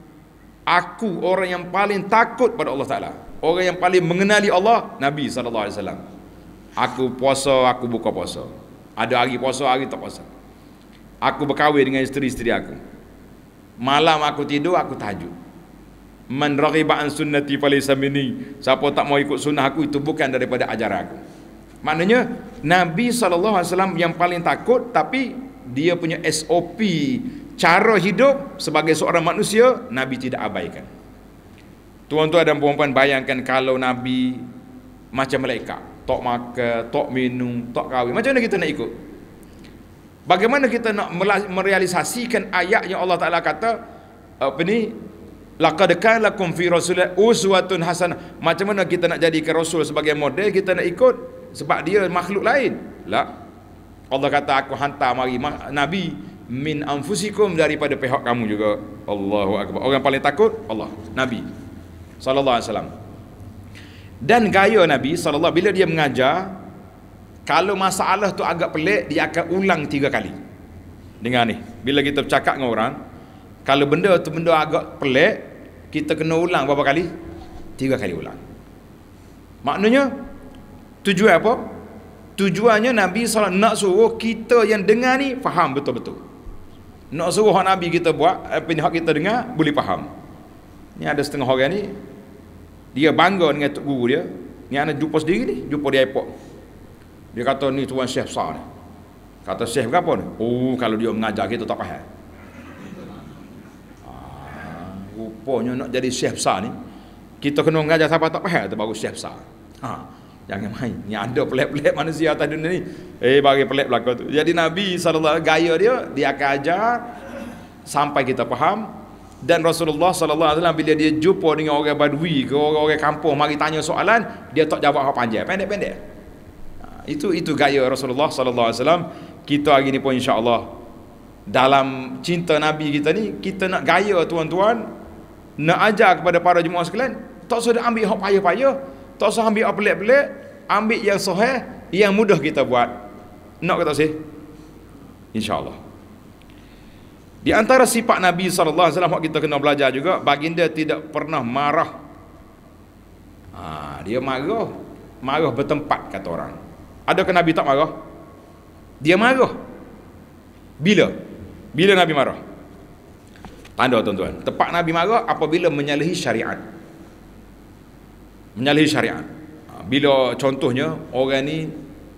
aku orang yang paling takut pada Allah Taala, orang yang paling mengenali Allah, Nabi sallallahu alaihi wasallam. Aku puasa, aku buka puasa. Ada hari puasa, hari tak puasa. Aku berkahwin dengan isteri-isteri aku. Malam aku tidur, aku tahajud. Man raghiba an sunnati falaysa minni. Siapa tak mau ikut sunnah aku, itu bukan daripada ajaran aku. Maknanya Nabi sallallahu alaihi wasallam yang paling takut, tapi dia punya S O P cara hidup sebagai seorang manusia Nabi tidak abaikan. Tuan-tuan dan puan-puan, bayangkan kalau Nabi macam malaikat, tak makan, tak minum, tak kahwin, macam mana kita nak ikut? Bagaimana kita nak merealisasikan ayat yang Allah Taala kata apa ni, laqad kana lakum fi rasulillah uswatun hasanah? Macam mana kita nak jadikan Rasul sebagai model, kita nak ikut sebab dia makhluk lain? La. Allah kata, aku hantar mari Nabi min anfusikum, daripada pihak kamu juga. Allahu akbar. Orang paling takut Allah, Nabi sallallahu alaihi wasallam. Dan gaya Nabi sallallahu, bila dia mengajar, kalau masalah tu agak pelik, dia akan ulang tiga kali. Dengar ni, bila kita bercakap dengan orang, kalau benda tu benda agak pelik, kita kena ulang berapa kali? Tiga kali ulang. Maknanya tujuan apa? Tujuannya Nabi sallallahu alaihi wasallam nak suruh kita yang dengar ni faham betul-betul. Nak suruh Nabi kita buat apa yang kita dengar boleh faham. Ni ada setengah orang ni, dia bangga dengan tok guru dia. Ni anak jumpa sendiri ni, jumpa di airport. Dia kata, ni tuan Syekh besar ni. Kata, Syekh berapa ni? Oh, kalau dia mengajar kita tak faham. Ah, rupanya nak jadi Syekh besar ni, kita kena mengajar siapa tak faham, tu baru Syekh besar. Ha, jangan main. Ni ada pelik-pelik manusia atas dunia ni. Eh, bagi pelik belakang tu. Jadi Nabi sallallahu alaihi wasallam gaya dia, dia akan ajar sampai kita faham. Dan Rasulullah sallallahu alaihi wasallam bila dia jumpa dengan orang badui ke orang-orang kampung mari tanya soalan, dia tak jawab apa panjang, pendek-pendek. Ha, itu itu gaya Rasulullah sallallahu alaihi wasallam. Kita hari ni pun insya-Allah dalam cinta Nabi kita ni, kita nak gaya tuan-tuan, nak ajar kepada para jemaah sekalian, tak usah ambil hak payah-payah, tak usah ambil hak pelik-pelik, ambil yang sahih, yang mudah kita buat. Nak ke tak sih? Insya-Allah. Di antara sifat Nabi sallallahu alaihi wasallam yang kita kena belajar juga, baginda tidak pernah marah. Ha, dia marah, marah bertempat kata orang. Adakah Nabi tak marah? Dia marah. Bila? Bila Nabi marah? Tanda tuan-tuan, tepat Nabi marah apabila menyalahi syariat. Menyalahi syariat. Ha, bila contohnya orang ni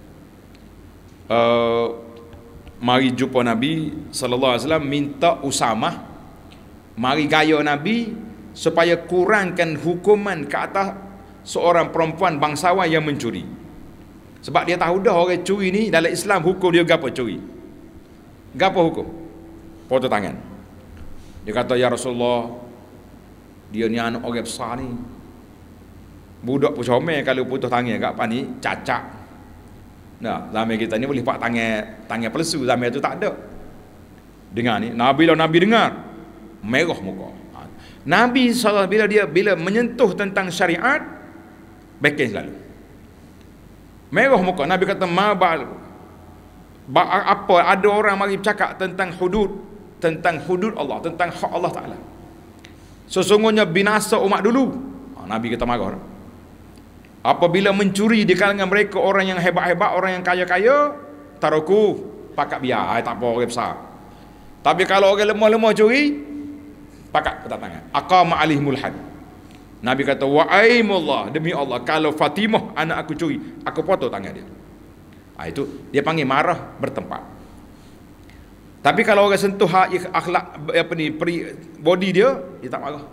uh, mari jumpa Nabi sallallahu alaihi wasallam, minta Usamah mari gaya Nabi supaya kurangkan hukuman ke atas seorang perempuan bangsawan yang mencuri. Sebab dia tahu dah orang curi ni dalam Islam hukum dia gapo curi. Gapo hukum? Potong tangan. Dia kata, ya Rasulullah, dia ni anak orang besar ni. Budak pun comel kalau putus tangan kat apa ni, cacat. Nah, zaman kita ni boleh pak tangan tangan pelesu, zaman tu tak ada. Dengar ni, Nabi lah Nabi dengar, merah muka. Nabi sallallahu bila dia bila menyentuh tentang syariat, backing selalu. Merah muka. Nabi kata, ma ba'al ba, apa ada orang mari bercakap tentang hudud, tentang hudud Allah, tentang hak Allah Taala. Sesungguhnya binasa umat dulu. Ha, Nabi kata marah. Apabila mencuri di kalangan mereka orang yang hebat-hebat, orang yang kaya-kaya, taruku, pakat biar, ay, tak apa orang besar. Tapi kalau orang lemah-lemah curi, pakat ketat tangan. Aqama alihimul had. Nabi kata, wa aimullah, demi Allah, kalau Fatimah anak aku curi, aku potong tangan dia. Ha, itu dia panggil marah bertempat. Tapi kalau orang sentuh hak akhlak apa ni, body dia, dia tak marah.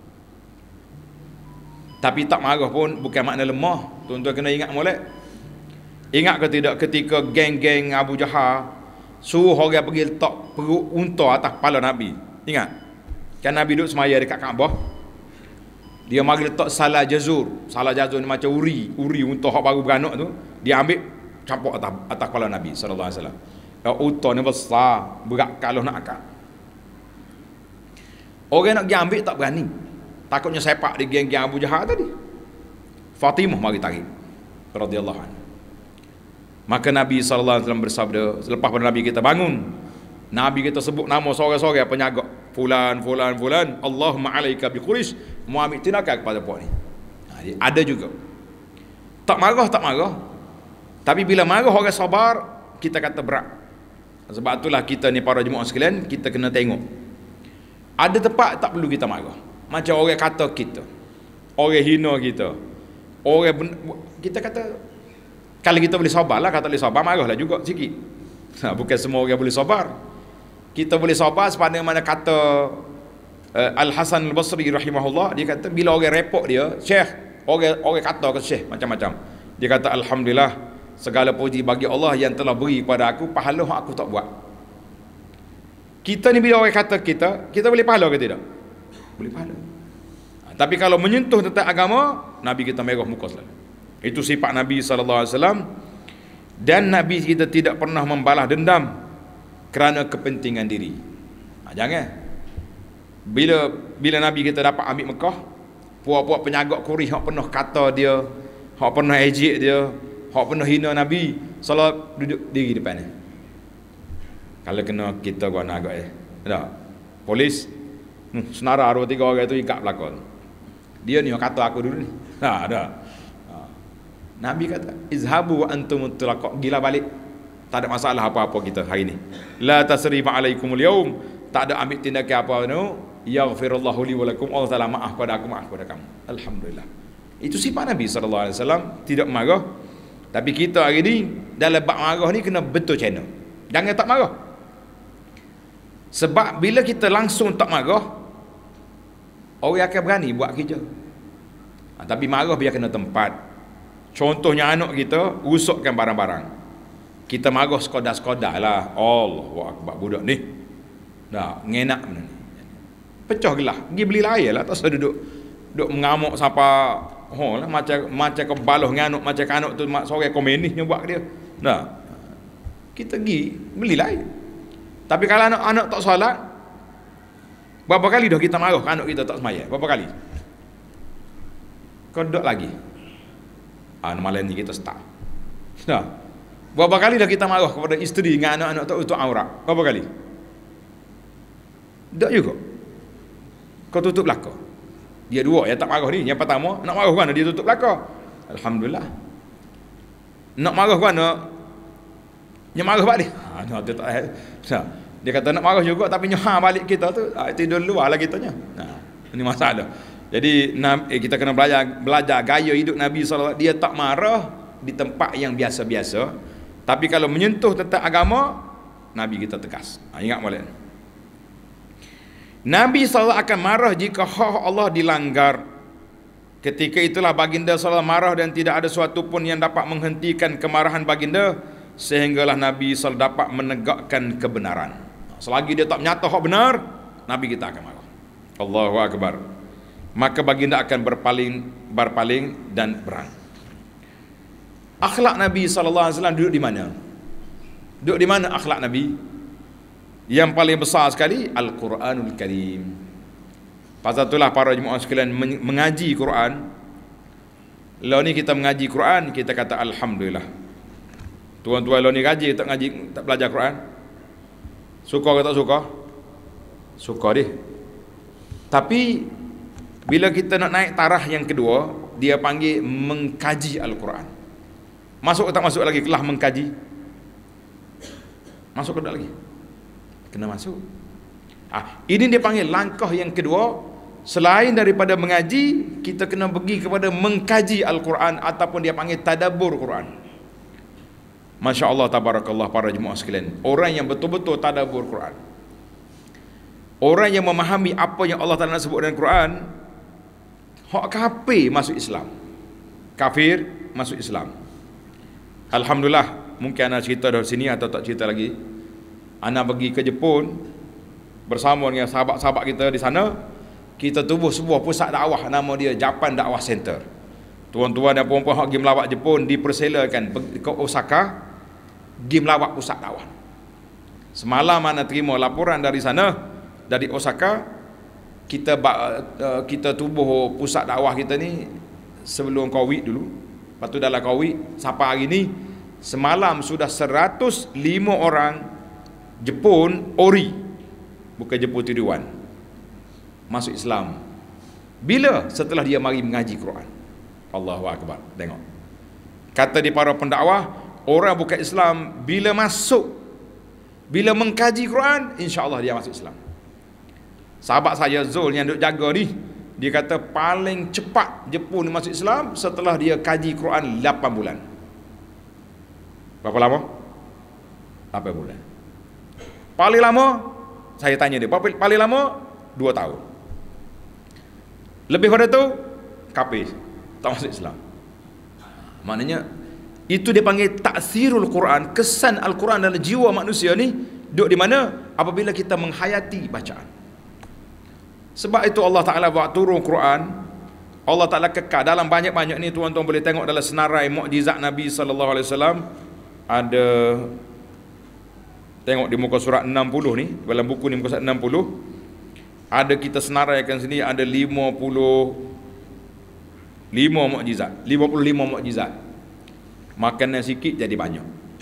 Tapi tak marah pun bukan makna lemah. Tuan-tuan kena ingat molek. Ingat ke tidak ketika geng-geng Abu Jahal suruh orang pergi letak perut unta atas kepala Nabi. Ingat? Kan Nabi duduk semaya dekat Kaabah. Dia mari letak salah jazur. Salah jazur ni macam uri, uri unta hak baru beranak tu, dia ambil campur atas atas kepala Nabi sallallahu alaihi wasallam. Unta ni besar, berat kalau nak angkat. Orang nak pergi ambil tak berani. Takutnya sepak di geng-geng Abu Jahal tadi. Fatimah mari tarik radhiyallahu anha. Maka Nabi sallallahu alaihi wasallam bersabda, selepas pada Nabi kita bangun, Nabi kita sebut nama seorang-seorang penjaga, fulan fulan fulan, Allahumma alaika bi Quraisy, mu ambil tindakan kepada puak ni. Ha, ada juga. Tak marah tak marah. Tapi bila marah orang sabar, kita kata berat. Sebab itulah kita ni para jemaah sekalian, kita kena tengok. Ada tempat tak perlu kita marah. Macam orang kata kita, orang hina kita, orang ben, kita kata, kalau kita boleh sabar lah, kata boleh sabar, marahlah juga sikit. Ha, bukan semua orang boleh sabar. Kita boleh sabar sepanjang mana kata uh, Al-Hasan Al-Basri rahimahullah, dia kata bila orang repot dia, Syekh, orang orang kata ke Syekh macam-macam. Dia kata, alhamdulillah, segala puji bagi Allah yang telah beri kepada aku pahala yang aku tak buat. Kita ni bila orang kata kita, kita boleh pahala ke tidak? Boleh pahala. Ha, tapi kalau menyentuh tentang agama, Nabi kita merah muka selalu. Itu sifat Nabi sallallahu alaihi wasallam. Dan Nabi kita tidak pernah membalas dendam kerana kepentingan diri. Ha, jangan. Bila bila Nabi kita dapat ambil Mekah, puak-puak penyagak Quraisy hak pernah kata dia, hak pernah ejek dia, hak pernah hina Nabi, salah duduk diri depan dia. Kalau kena kita gua nak agak eh. Tak. Polis Hmm, senara dua tiga orang itu ikat belakang. Dia ni yang kata aku dulu ni. Ha, ada. Ha. Nabi kata, izhabu wa antum mutlaqa. Gila balik. Tak ada masalah apa-apa kita hari ni. La tasriba alaikumul yaum. Tak ada ambil tindakan apa tu. Yaghfirullahu li wa lakum. Allah Taala maaf pada aku, maaf pada kamu. Alhamdulillah. Itu sifat Nabi sallallahu alaihi wasallam, tidak marah. Tapi kita hari ni dalam bab marah ni kena betul channel. Jangan tak marah. Sebab bila kita langsung tak marah, orang akan berani buat kerja. Ha, tapi marah biar kena tempat. Contohnya anak kita rusukkan barang-barang. Kita marah sekadar-sekadar lah. Allahu Akbar, budak ni dah ngenak benda ni. Pecah gelah, pergi beli layar lah. Tak usah duduk duduk mengamuk siapa. Oh lah, macam macam kebaloh nganuk, macam kanuk tu seorang komunisnya buat dia. Nah, kita pergi beli layar. Tapi kalau anak-anak tak solat, berapa kali dah kita marah anak kita tak semaya? Berapa kali? Kau duduk lagi. Ah, malam ni kita start. Nah, berapa kali dah kita marah kepada isteri dengan anak-anak tak untuk aurat? Berapa kali? Tak juga. Kau tutup belakang. Dia dua yang tak marah ni. Yang pertama, nak marah mana dia tutup belakang. Alhamdulillah. Nak marah mana? Yang marah balik. Ha, dia tak nah, dia kata nak marah juga tapi nyoha balik kita tu, ha, tidur luar lah kitanya. Nah, ini masalah. Jadi eh, kita kena belajar belajar gaya hidup Nabi sallallahu alaihi wasallam. Dia tak marah di tempat yang biasa-biasa. Tapi kalau menyentuh tentang agama, Nabi kita tegas. Ha, ingat boleh. Nabi sallallahu alaihi wasallam akan marah jika hak Allah dilanggar. Ketika itulah baginda sallallahu alaihi wasallam marah dan tidak ada sesuatu pun yang dapat menghentikan kemarahan baginda, sehinggalah Nabi sallallahu alaihi wasallam dapat menegakkan kebenaran. Selagi dia tak menyata hak benar, Nabi kita akan marah. Allahu Akbar. Maka baginda akan berpaling berpaling dan berang. Akhlak Nabi sallallahu alaihi wasallam duduk di mana? Duduk di mana akhlak Nabi? Yang paling besar sekali Al-Quranul Karim. Pasal itulah para jemaah sekalian mengaji Quran. Lalu ni kita mengaji Quran, kita kata alhamdulillah. Tuan-tuan lalu ni ngaji tak ngaji tak belajar Quran? Suka ke tak suka? Suka dia. Tapi bila kita nak naik taraf yang kedua, dia panggil mengkaji Al-Quran. Masuk ke tak masuk lagi kelas mengkaji? Masuk ke tak lagi? Kena masuk. Ah, ini dia panggil langkah yang kedua. Selain daripada mengaji, kita kena pergi kepada mengkaji Al-Quran, ataupun dia panggil tadabbur Quran. Masya Allah, tabarakallah para jemaah sekalian. Orang yang betul-betul tadabbur Quran, orang yang memahami apa yang Allah Ta'ala nak sebut dalam Quran, hak kafir masuk Islam, kafir masuk Islam. Alhamdulillah, mungkin anda cerita dari sini atau tak cerita lagi. Anda pergi ke Jepun bersama dengan sahabat-sahabat kita di sana. Kita tubuh sebuah pusat dakwah, nama dia Japan Dakwah Center. Tuan-tuan dan puan-puan hak pergi melawat Jepun, dipersilakan ke Osaka, pergi melawat pusat dakwah. Semalam anda terima laporan dari sana, dari Osaka. Kita kita tubuh pusat dakwah kita ni sebelum Covid dulu. Lepas tu dalam Covid sampai hari ni, semalam sudah seratus lima orang Jepun ori, bukan Jepun tiruan, masuk Islam. Bila? Setelah dia mari mengaji Quran. Allahu Akbar. Tengok, kata di para pendakwah, orang bukan Islam bila masuk, bila mengkaji Quran, insya-Allah dia masuk Islam. Sahabat saya Zul yang duk jaga ni, dia kata paling cepat Jepun masuk Islam setelah dia kaji Quran lapan bulan. Berapa lama? lapan bulan. Paling lama, saya tanya dia, paling lama dua tahun. Lebih pada tu kafir, tak masuk Islam. Maknanya itu dia panggil ta'sirul Quran. Kesan Al-Quran dalam jiwa manusia ni duduk di mana? Apabila kita menghayati bacaan. Sebab itu Allah Ta'ala buat turun Quran, Allah Ta'ala kekal dalam banyak-banyak ni. Tuan-tuan boleh tengok dalam senarai mukjizat Nabi sallallahu alaihi wasallam. Ada, tengok di muka surat enam puluh ni, dalam buku ni muka surat enam puluh, ada kita senaraikan sini, ada lima puluh lima mukjizat, lima puluh lima mukjizat. Makanan sikit jadi banyak.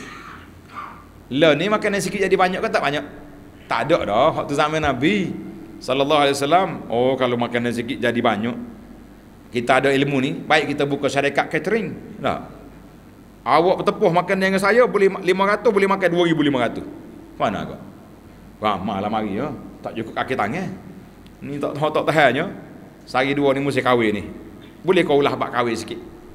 Lah ni makanan sikit jadi banyak ke tak banyak? Tak ada dah. Waktu zaman Nabi sallallahu alaihi wasallam, oh kalau makanan sikit jadi banyak, kita ada ilmu ni, baik kita buka syarikat catering. Tak. Awak bertepuh makan dengan saya boleh lima ratus, boleh makan dua ribu lima ratus. Mana kau? Ramah lah mari ya. Tak cukup kaki tangan. Ni tak tak, tak tahannya. Sehari dua ni mesti kahwin ni. Boleh kau ulah bak kahwin sikit?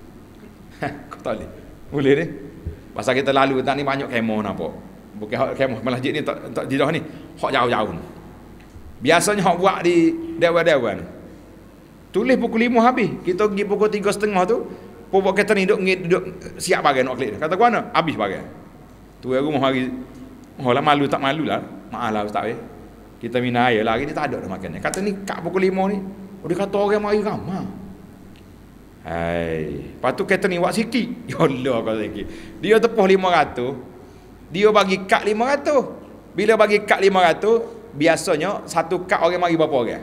Kau tak boleh. Boleh ni. Pasal kita lalu tak ni banyak kemah nampak. Bukan hak kemah masjid ni tak tak jidah ni. Hak jauh-jauh ni. Biasanya hak buat di dewan-dewan. Tulis pukul lima habis. Kita pergi pukul tiga setengah tu, pokok kita ni duduk, duduk siap bagian nak klik. Kata kau mana? Habis bagian. Tu rumah hari. Oh lah malu tak malu lah. Maaf lah ustaz eh. Kita minum air lah. Hari ni tak ada dah makan. Kata ni kat pukul lima ni. Oh, dia kata orang mari ramah. Hai. Lepas tu kata ni buat sikit. Ya Allah kau sikit. Dia tepuh lima ratus. Dia bagi kad lima ratus. Bila bagi kad lima ratus, biasanya satu kad orang mari berapa orang?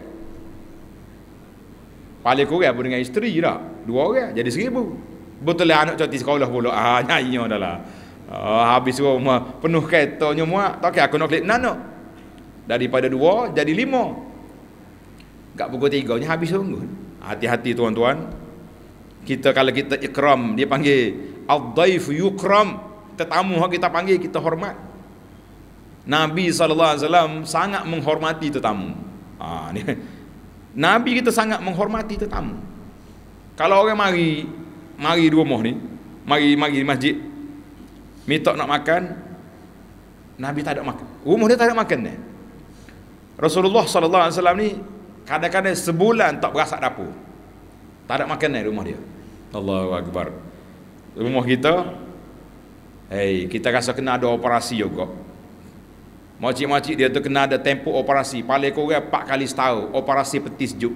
Paling kurang pun dengan isteri dah. Dua orang jadi seribu. Betul lah anak cuti sekolah pula. Ah, nyanyi dah lah. Ah, habis rumah penuh keretanya muak. Tak kira aku nak klik nana. Daripada dua jadi lima. Kat pukul tiga ni habis sungguh. Hati-hati tuan-tuan. Kita kalau kita ikram, dia panggil ad-daif yukram. Tetamu yang kita panggil, kita hormat. Nabi sallallahu alaihi wasallam sangat menghormati tetamu. Ah, ni. Nabi kita sangat menghormati tetamu. Kalau orang mari mari di rumah ni, mari mari di masjid, minta nak makan, Nabi tak ada makan. Rumah dia tak ada makan ni. Rasulullah sallallahu alaihi wasallam ni kadang-kadang sebulan tak berasak dapur. Tak ada makan ni rumah dia. Allahu akbar. Rumah kita, hey, kita rasa kena ada operasi juga. Makcik-makcik dia tu kena ada tempoh operasi. Paling kurang empat kali setahun. Operasi peti sejuk.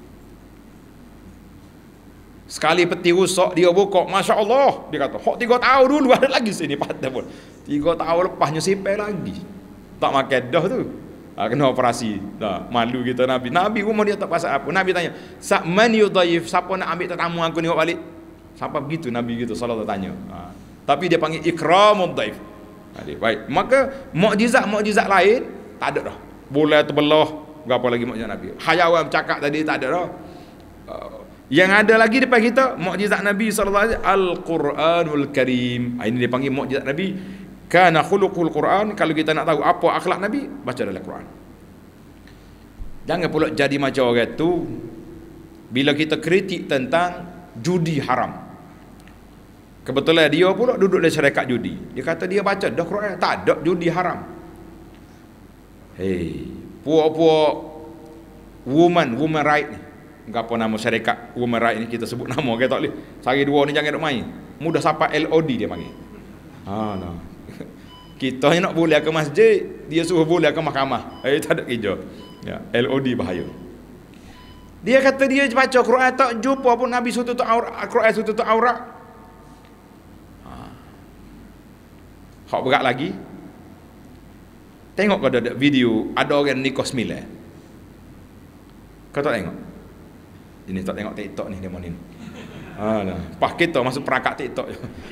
Sekali peti rusak, dia buka. Masya Allah. Dia kata, hok tiga tahun dulu ada lagi sini. Patah pun. Tiga tahun lepasnya simpai lagi. Tak makan dah tu. Ha, kena operasi. Dah, malu kita Nabi. Nabi rumah dia tak pasal apa. Nabi tanya, "Man yudhaif? Siapa nak ambil tetamu aku ni balik?" Sampai begitu Nabi gitu sallallahu tanya. Ha. Tapi dia panggil ikramud dhaif. Ha, baik. Maka mukjizat-mukjizat lain tak ada dah. Bola terbelah, berapa lagi mukjizat Nabi. Hayawan bercakap tadi tak ada dah. Uh, yang ada lagi depan kita mukjizat Nabi sallallahu alaihi wasallam Al-Quranul Karim. Ha, ini dia panggil mukjizat Nabi. Kana khuluqul Quran. Kalau kita nak tahu apa akhlak Nabi, baca dalam Quran. Jangan pula jadi macam orang tu bila kita kritik tentang judi haram. Kebetulan dia pula duduk dalam syarikat judi. Dia kata dia baca dah Quran, tak ada judi haram. Hei, puak-puak woman, woman right ni. Apa nama syarikat woman right ni, kita sebut nama ke tak boleh. Sehari dua ni jangan duk main. Mudah sampai L O D dia panggil. Ha nah. Kita nak boleh ke masjid, dia suruh boleh ke mahkamah. Eh tak ada kerja. Ya, L O D bahaya. Dia kata dia baca Quran tak jumpa pun Nabi tutup aurat, Quran tutup aurat. Ha. Hak berat lagi. Tengok kau ada video ada orang nikah sembilan. Kau tak tengok? Ini tak tengok TikTok ni dia mana ni. Ha nah. Pas kita masuk perangkat TikTok.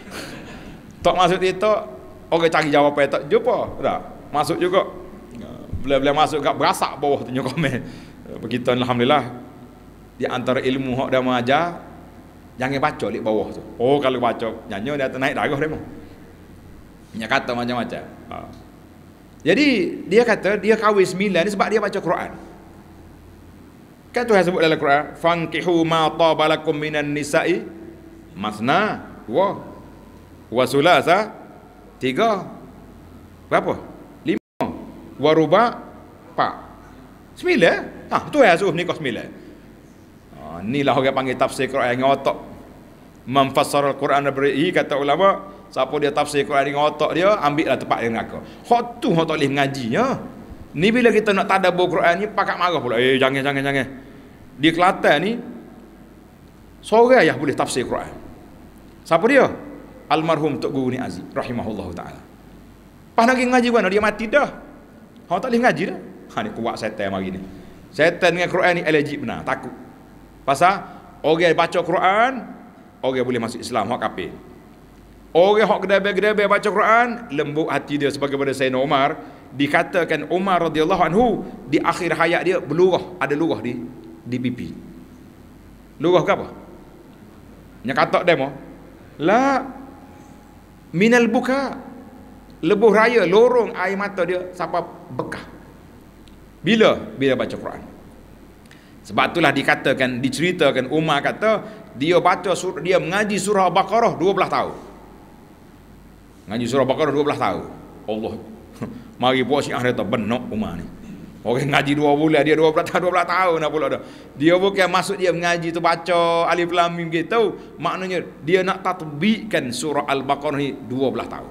Tak masuk TikTok, orang cari jawapan tak jumpa. Tak. Masuk juga. Bila-bila masuk kat berasak bawah tu komen. Begitu alhamdulillah. Di antara ilmu hak dia mengajar, jangan baca di bawah tu. Oh kalau baca nyanyi dia naik darah dia mah. Dia kata macam-macam. Ha. Jadi dia kata dia kahwin sembilan ni sebab dia baca Quran. Kan Tuhan sebut dalam Quran, fankihu ma tabalakum minan nisa'i masna wa wa sulasa tiga. Berapa? Lima. Wa ruba empat. Sembilan. Ha, Tuhan suruh nikah sembilan. Inilah orang panggil tafsir Quran dengan otak. Memfassar Al-Quran beri, kata ulama, siapa dia tafsir Quran dengan otak dia, ambillah tempat dia neraka. Hak tu hak tak boleh mengajinya. Ni bila kita nak tadabbur Quran ni pakat marah pula. Eh jangan jangan jangan. Di Kelantan ni seorang ayah boleh tafsir Quran. Siapa dia? Almarhum Tok Guru Ni Aziz rahimahullahu taala. Pas nak ngaji mana dia mati dah. Hak tak boleh ngaji dah. Ha ni kuat setan mari ni. Setan dengan Quran ni allergic benar, takut. Pasal orang baca Quran, orang boleh masuk Islam, hak kafir. Orang hak gedebel-gedebel baca Quran, lembut hati dia sebagaimana Sayyidina Umar, dikatakan Umar radhiyallahu anhu di akhir hayat dia berlurah, ada lurah di di pipi. Lurah ke apa? Nya kata demo. La minal buka. Lebuh raya lorong air mata dia sampai bekah. Bila? Bila baca Quran. Sebab itulah dikatakan, diceritakan Umar kata dia baca surah, dia mengaji surah Al-Baqarah dua belas tahun. Mengaji surah Al-Baqarah dua belas tahun. Allah. Mari buat syiah dia benok Umar ni. Orang ngaji dua bulan, dia dua belas tahun, dua belas tahun nak pula dah. Dia bukan maksud dia mengaji tu baca alif lam mim gitu. Maknanya dia nak tatbikkan surah Al-Baqarah ni dua belas tahun.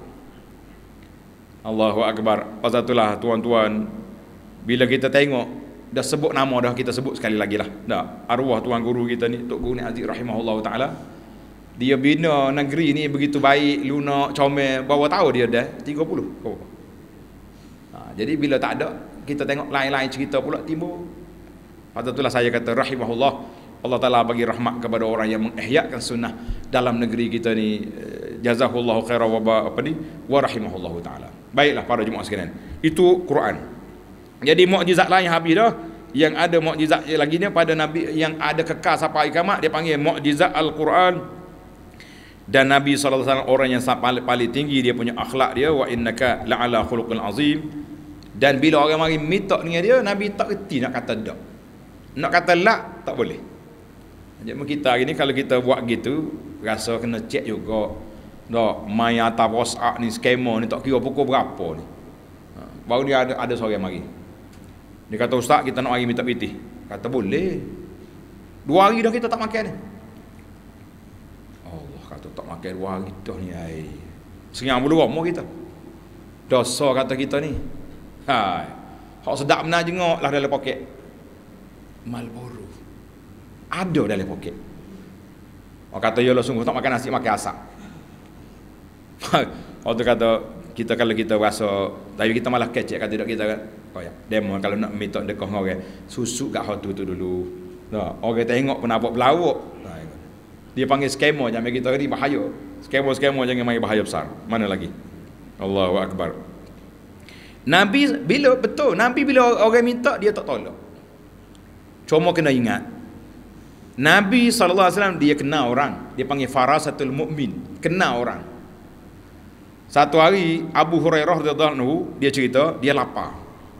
Allahu akbar. Pasal itulah tuan-tuan, bila kita tengok dah sebut nama dah, kita sebut sekali lagi lah. Dah, arwah tuan guru kita ni Tok Guru Ni Aziz rahimahullahu taala. Dia bina negeri ni begitu baik, lunak, comel, berapa tahun dia dah? tiga puluh. Oh. Ha, jadi bila tak ada, kita tengok lain-lain cerita pula timbul. Pasal itulah saya kata rahimahullah, Allah Taala bagi rahmat kepada orang yang mengihyakan sunnah dalam negeri kita ni. Jazahullahu khairan wa apa ni? Wa rahimahullahu taala. Baiklah para jemaah sekalian. Itu Quran. Jadi mukjizat lain habis dah. Yang ada mukjizat lagi ni pada Nabi yang ada kekal sampai kiamat, dia panggil mukjizat Al-Quran. Dan Nabi sallallahu alaihi wasallam orang yang paling, paling tinggi dia punya akhlak dia, wa innaka la'ala khuluqin azim. Dan bila orang mari minta dengan dia, Nabi tak reti nak kata dak. Nak kata la tak boleh. Jadi kita hari ni kalau kita buat gitu, rasa kena cek juga. Dak main atas WhatsApp ni skema ni tak kira pukul berapa ni. Baru dia ada ada seorang mari. Dia kata, ustaz kita nak mari minta pitih. Kata boleh. Dua hari dah kita tak makan ni. Allah kata tak makan dua hari dah ni. Senyang bulu rumah kita. Dosa kata kita ni. Hai. Hak sedap benar jengok lah dalam poket. Marlboro. Ada dalam poket. Orang kata ya lah sungguh tak makan nasi makan asap. Orang tu kata kita kalau kita rasa tapi kita malah kecek kata tidak kita kan. Oh ya, demo kalau nak minta dekat orang susu kat hotu tu dulu. Nah, orang tengok pun nampak pelawak. Dia panggil skema jangan kita ni bahaya. Skema-skema jangan main bahaya besar. Mana lagi? Allahu akbar. Nabi bila betul, Nabi bila orang minta dia tak tolak. Cuma kena ingat Nabi sallallahu alaihi wasallam dia kenal orang, dia panggil farasatul mukmin, kenal orang. Satu hari Abu Hurairah radhiyallahu anhu dia cerita dia lapar.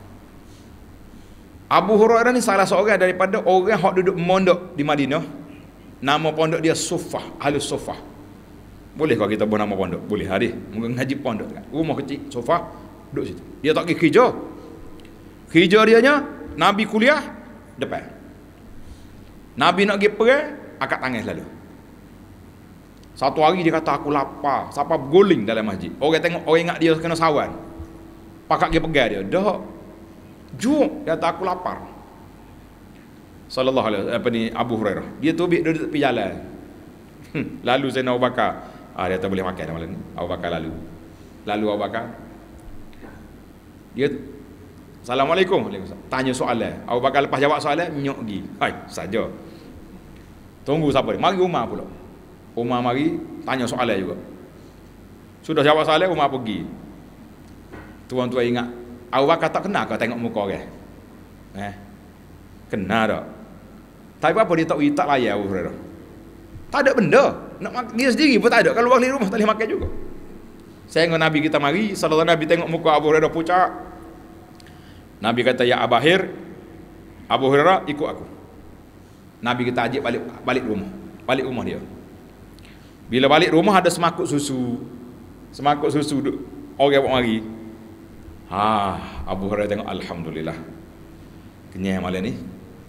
Abu Hurairah ni salah seorang daripada orang yang duduk mondok di Madinah. Nama pondok dia Sufah, Ahlus Sufah. Boleh kalau kita buat nama pondok? Boleh, hadis. Mungkin ngaji pondok kan. Rumah kecil, Sufah, duduk situ. Dia tak pergi kerja. Kerja dia nya Nabi kuliah depan. Nabi nak pergi perang, akak tangis lalu. Satu hari dia kata aku lapar, siapa berguling dalam masjid. Orang tengok, orang ingat dia kena sawan. Pakak pergi pegang dia. Dah. Juk, dia kata aku lapar. Sallallahu alaihi wasallam apa ni Abu Hurairah. Dia tu duduk duduk tepi jalan. Lalu Zainal Abu Bakar. Ah dia tak boleh makan malam ni. Abu Bakar lalu. Lalu Abu Bakar. Dia Assalamualaikum. Tanya soalan. Abu Bakar lepas jawab soalan, nyok pergi. Hai, saja. Tunggu siapa dia? Mari Umar pula. Umar mari tanya soalan juga. Sudah jawab soalan, Umar pergi. Tuan-tuan ingat, Abu Bakar tak kenal kau tengok muka orang. Eh. Kenal tak? Tapi apa dia tak tak layak Abu Hurairah. Tak ada benda. Nak makan dia sendiri pun tak ada. Kalau balik rumah tak boleh makan juga. Saya dengan Nabi kita mari, sallallahu Nabi tengok muka Abu Hurairah pucat. Nabi kata, ya Abahir, Abu Hurairah ikut aku. Nabi kita ajak balik balik rumah. Balik rumah dia. Bila balik rumah ada semakuk susu. Semakuk susu duk orang buat mari. Ha, Abu Hurairah tengok alhamdulillah. Kenyang malam ni.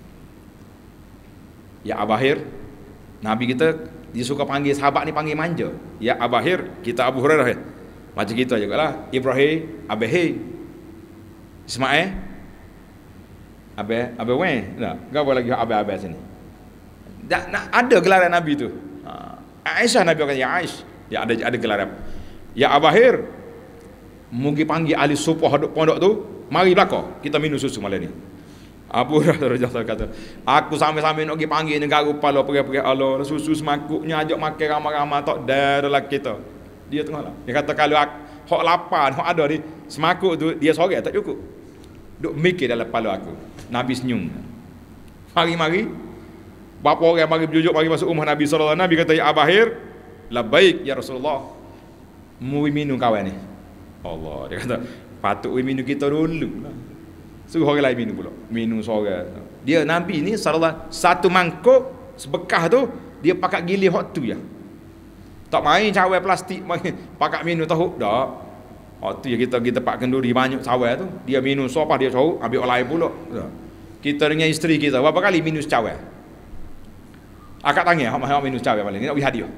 Ya Abahir, Nabi kita dia suka panggil sahabat ni panggil manja. Ya Abahir, kita Abu Hurairah. Macam kita jugalah. Ibrahim, Abahir. Ismail, Abah, Abah Wen. Nah, gapo lagi Abah-abah sini. Tak nak ada gelaran Nabi tu. Ha. Aisyah Nabi kata ya Aish. Ya ada ada gelaran. Ya Abahir. Mugi panggil ahli supah duk pondok tu, mari belakang kita minum susu malam ni. Abu Hurairah kata, aku sampai-sampai nak pergi panggil negara kepala pergi-pergi Allah, susu semakuknya ajak makan ramai-ramai tak dah dalam kita. Dia tengah lah. Dia kata kalau hak lapar, hak ada ni, semakuk tu dia sorang tak cukup. Duk mikir dalam kepala aku. Nabi senyum. Mari-mari bapa orang mari berjujuk mari masuk rumah Nabi sallallahu alaihi wasallam. Nabi kata ya Abahir, labbaik ya Rasulullah. Mu minum kawan ni. Allah, dia kata patut minum kita dulu lah. Suruh orang lain minum pula. Minum seorang. Dia Nabi ni sallallahu satu mangkuk sebekah tu dia pakai gilir hot tu ya. Tak main cawan plastik main pakai minum tahu dak. Oh tu ya kita kita pak kenduri banyak cawan tu. Dia minum sopah dia tahu ambil orang lain pula. Kita dengan isteri kita berapa kali minum cawan? Akak tanya hak hak minum cawan paling ni nak bagi hadiah.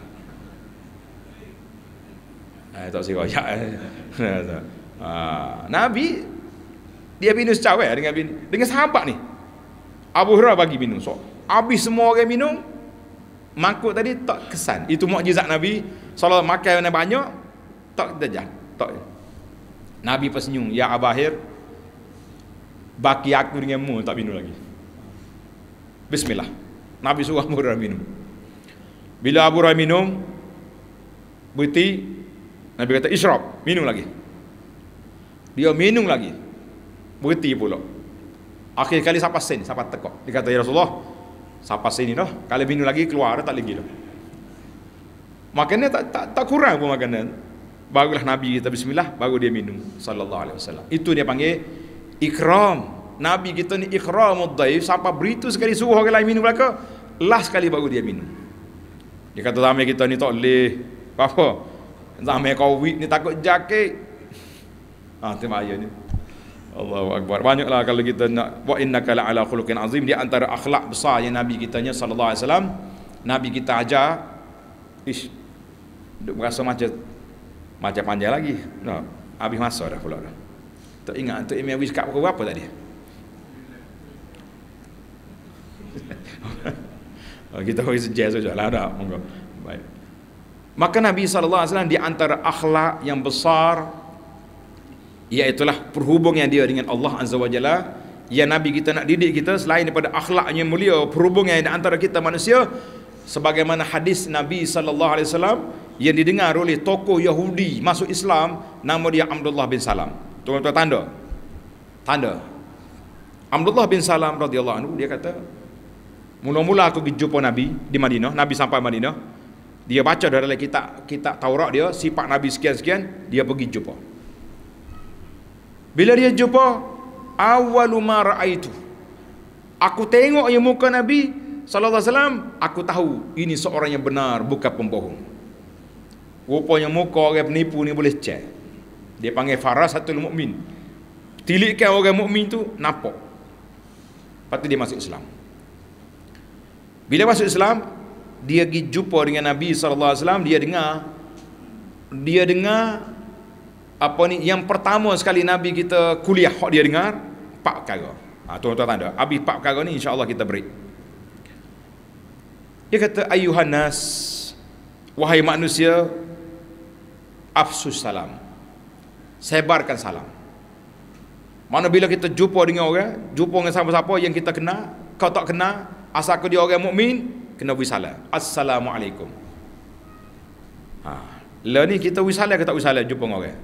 Eh tak sira ya. Ah, Nabi dia minum cawan dengan dengan sahabat ni. Abu Hurairah bagi minum sok. Habis semua orang minum, mangkuk tadi tak kesan. Itu mukjizat Nabi sallallahu makan banyak tak dejah. Tak. Nabi tersenyum, ya Abahir, baki aku denganmu tak minum lagi. Bismillah. Nabi suruh Abu Hurairah minum. Bila Abu Hurairah minum, berhenti, Nabi kata isyrab, minum lagi. Dia minum lagi. Berhenti pula. Akhir kali siapa sen, siapa tekok. Dia kata ya Rasulullah, siapa sen ni dah, kalau minum lagi keluar dah tak lagi dah. Makannya tak tak tak kurang pun makanan. Barulah Nabi kita bismillah baru dia minum sallallahu alaihi wasallam. Itu dia panggil ikram. Nabi kita ni ikramud dhaif, sampai beritu sekali suruh orang lain minum belaka, last sekali baru dia minum. Dia kata zaman kita ni tak boleh. Apa? Zaman Covid ni takut jakit. Ah tu bahaya ni. Allahu akbar. Banyaklah kalau kita nak wa innaka la ala khuluqin azim, dia antara akhlak besar yang Nabi kita nya sallallahu alaihi wasallam. Nabi kita ajar ish duk berasa macam macam panjang lagi. Nah, habis masa dah pula dah. Tak ingat Tok Imi habis kat pukul berapa tadi? Kita boleh suggest sajalah, tak? Monggo. Baik. Maka Nabi sallallahu alaihi wasallam di antara akhlak yang besar iaitulah perhubungan dia dengan Allah Azza wa Jalla. Yang Nabi kita nak didik kita selain daripada akhlaknya mulia, perhubungan di antara kita manusia, sebagaimana hadis Nabi sallallahu alaihi wasallam yang didengar oleh tokoh Yahudi masuk Islam, nama dia Abdullah bin Salam. Tuan-tuan tanda. Tanda. Abdullah bin Salam radhiyallahu anhu, dia kata, mula-mula aku pergi jumpa Nabi di Madinah. Nabi sampai Madinah, dia baca dalam kitab kitab Taurat dia, sifat Nabi sekian-sekian, dia pergi jumpa. Bila dia jumpa, awwalu ma ra'aitu, aku tengok yang muka Nabi sallallahu alaihi wasallam, aku tahu ini seorang yang benar, bukan pembohong. Rupanya muka orang penipu ni boleh cek. Dia panggil farasatul mukmin. Tilikkan orang mukmin tu nampak. Lepas tu dia masuk Islam. Bila masuk Islam, dia pergi jumpa dengan Nabi sallallahu alaihi wasallam, dia dengar dia dengar apa ni, yang pertama sekali Nabi kita kuliah, hak dia dengar empat perkara. Ha, tuan-tuan tanda, habis empat perkara ni insya-Allah kita break. Dia kata, ayuhan nas, wahai manusia, afsus salam, sebarkan salam. Mana bila kita jumpa dengan orang, jumpa dengan siapa-siapa yang kita kenal, kau tak kenal, asal kau dia orang mukmin, kena beri salam. Assalamualaikum. Ha, lah ni kita beri salam ke tak beri salam jumpa dengan orang?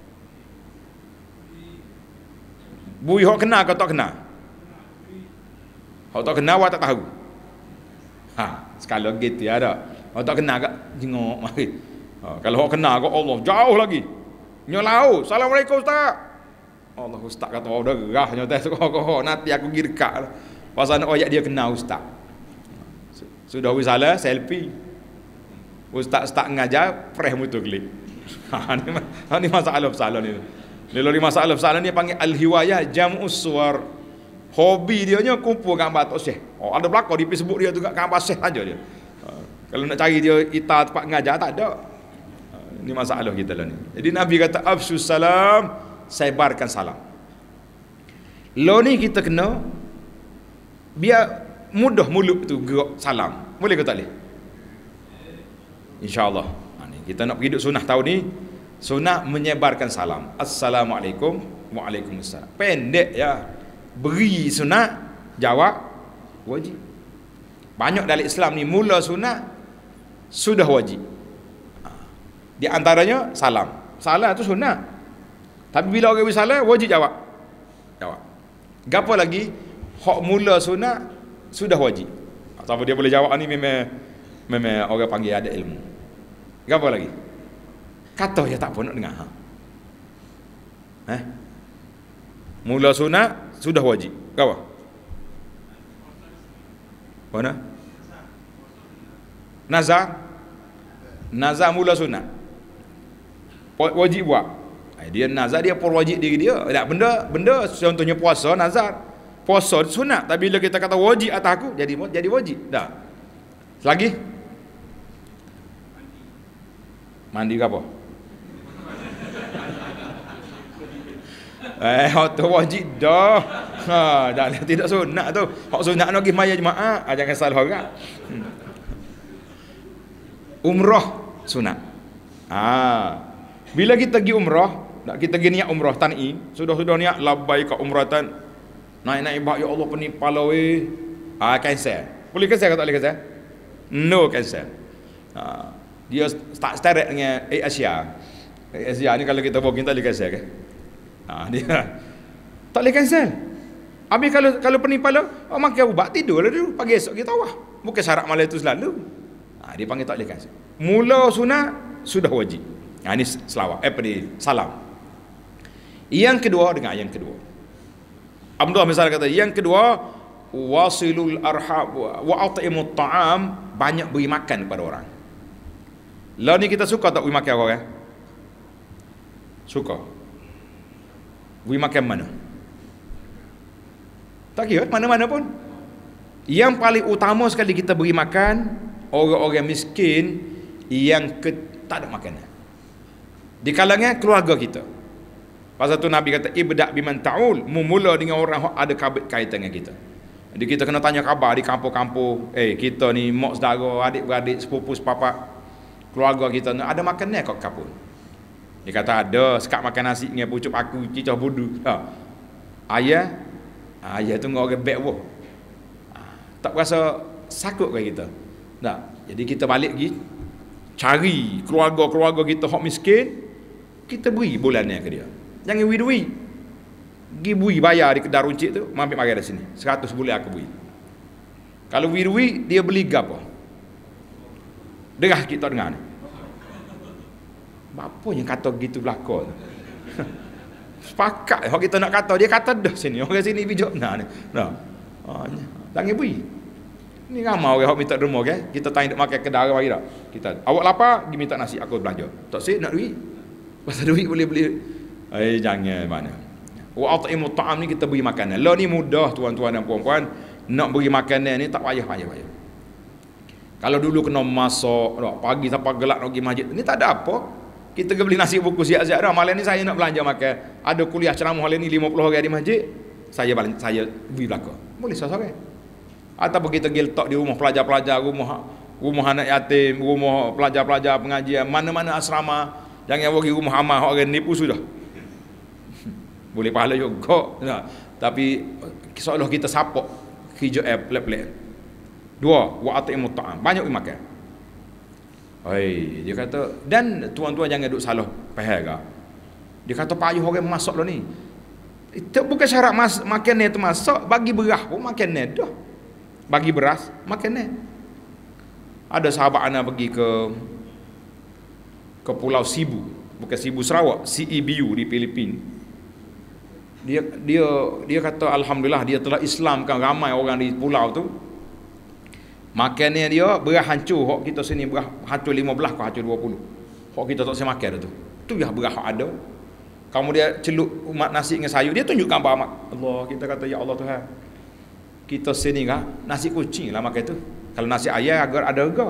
Bui hok kenal kau tak kenal? Hok tak kenal awak tak tahu. Ha, sekali gitu ya dak. Hok tak kenal kak jengok mari. Ha, kalau hok kenal kau Allah jauh lagi. Nyolau, assalamualaikum ustaz. Allah ustaz kata oh dah gerah nyotai kau nanti aku pergi dekat. Pasal nak ayat dia kenal ustaz. Sudah beri salam selfie. Ustaz start ngajar press motor klik. Ha ni, ni masalah salah ni. Lalu masalah salah ni panggil al-hiwayah jam'us suwar. Hobi dia nya kumpul gambar tok syekh. Oh ada belakang di Facebook dia tu gambar syekh aja dia. Ha, kalau nak cari dia ita tempat ngajar tak ada. Ha, ini masalah kita lah ni. Jadi Nabi kata afsus salam, sebarkan salam. Lo ni kita kena biar mudah mulut tu gerak salam. Boleh ke tak boleh? InsyaAllah. Ha, ni kita nak pergi duduk sunnah tahun ni. Sunnah menyebarkan salam. Assalamualaikum, waalaikumsalam. Pendek ya. Beri sunat, jawab wajib. Banyak dalam Islam ni mula sunat sudah wajib. Di antaranya salam. Salam tu sunat. Tapi bila orang beri salam wajib jawab. Jawab. Gapo lagi? Hak mula sunat sudah wajib. Siapa dia boleh jawab ni memang memang orang panggil ada ilmu. Gapo lagi? Kata je tak apa nak dengar. Ha? Eh? Mula sunat sudah wajib. Apa? Mana? Nazar. Nazar mula sunat. Wajib buat. Dia nazar dia pun wajib diri dia. Tak benda benda contohnya puasa nazar. Puasa sunat tapi bila kita kata wajib atas aku jadi jadi wajib. Dah. Lagi? Mandi ke apa? Eh, hak tu wajib dah. Ha, dah tidak sunat tu. Hak sunat nak pergi maya jemaah, ah, jangan salah orang. Hmm. Umrah sunat. Ah. Bila kita pergi umrah, nak kita pergi niat umrah tan'i, sudah-sudah niat labbaik umratan. Naik-naik bak ya Allah pening kepala weh. Ah, cancel. Boleh cancel ke tak boleh cancel? No cancel. Ah, dia start start dengan Air Asia. Air Asia ni kalau kita booking tak boleh cancel ke? Ha, dia tak boleh cancel. Habis kalau kalau pening kepala, oh, makan ubat tidur lah dulu. Pagi esok kita tawah. Bukan syarat malam itu selalu. Ha, dia panggil tak boleh cancel. Mula sunat sudah wajib. Ha, ini selawat. Eh, apa ni? Salam. Yang kedua dengan yang kedua. Abdullah misalnya kata, yang kedua wasilul arham wa at'imut ta'am, banyak beri makan kepada orang. Lah ni kita suka tak beri makan orang? Eh? Suka. Beri makan mana? Tak kira mana-mana pun. Yang paling utama sekali kita beri makan orang-orang miskin yang ke, tak ada makanan. Di kalangan keluarga kita. Pasal tu Nabi kata ibda' biman ta'ul, memula dengan orang yang ada kaitan dengan kita. Jadi kita kena tanya khabar di kampung-kampung, eh kita ni mak saudara, adik-beradik, sepupu sepapak, keluarga kita ni ada makan ni kat kampung. Dia kata ada, sekat makan nasi dengan pucuk aku, cicah budu. Ha. Ayah, ayah tu dengan orang baik pun. Ha. Tak berasa sakut ke kita. Tak. Jadi kita balik pergi cari keluarga-keluarga kita hak miskin, kita beri bulannya ke dia. Jangan beri duit. Pergi beri bayar di kedai runcit tu, mampir mari dari sini. seratus bulan aku beri. Kalau beri duit, dia beli gapo? Derah kita dengar ni. Apa yang kata gitu belaka tu? Sepakat hak kita nak kata, dia kata dah sini. Orang sini bijak nah ni. Nah. Ha, jangan beri. Ni ramai orang hak minta derma ke? Kita tanya nak makan kedai mari dak. Kita, awak lapar, dia minta nasi, aku belanja. Tak sih nak duit. Pasal duit boleh beli. Eh jangan mana. Wa at'imu ta'am ni kita beri makanan. Lah ni mudah tuan-tuan dan puan-puan, nak beri makanan ni tak payah payah-payah. Kalau dulu kena masak, pagi sampai gelap nak pergi masjid, ni tak ada apa. Kita pergi beli nasi buku siap-siap dah. Malam ni saya nak belanja makan. Ada kuliah ceramah malam ni lima puluh orang di masjid, saya belanja, saya beri belaka. Boleh seorang. Atau kita pergi letak di rumah pelajar-pelajar, rumah rumah anak yatim, rumah pelajar-pelajar pengajian, mana-mana asrama. Jangan pergi rumah amal orang nipu sudah. Boleh pahala juga. Nah, tapi seolah kita sapok hijau air pelik-pelik. Dua, wa at'imu ta'am. Banyak makan. Hai, dia kata, dan tuan-tuan jangan duk salah faham ke. Dia kata payah orang masak lah ni. Itu bukan syarat mas, makan ni tu masak, bagi beras pun makan ni dah. Bagi beras, makan ni. Ada sahabat anak pergi ke ke Pulau Sibu, bukan Sibu Sarawak, C E B U di Filipina. Dia dia dia kata alhamdulillah dia telah Islamkan ramai orang di pulau tu. Makannya dia beras hancur, hak kita sini beras hancur lima belas ke hancur dua puluh. Hak kita tak semua makan tu. Tu ya beras hak ada. Kamu dia celup umat nasi dengan sayur, dia tunjuk gambar mak. Allah, kita kata ya Allah Tuhan. Kita sini kan nasi kucing lah makan tu. Kalau nasi ayam agar ada harga.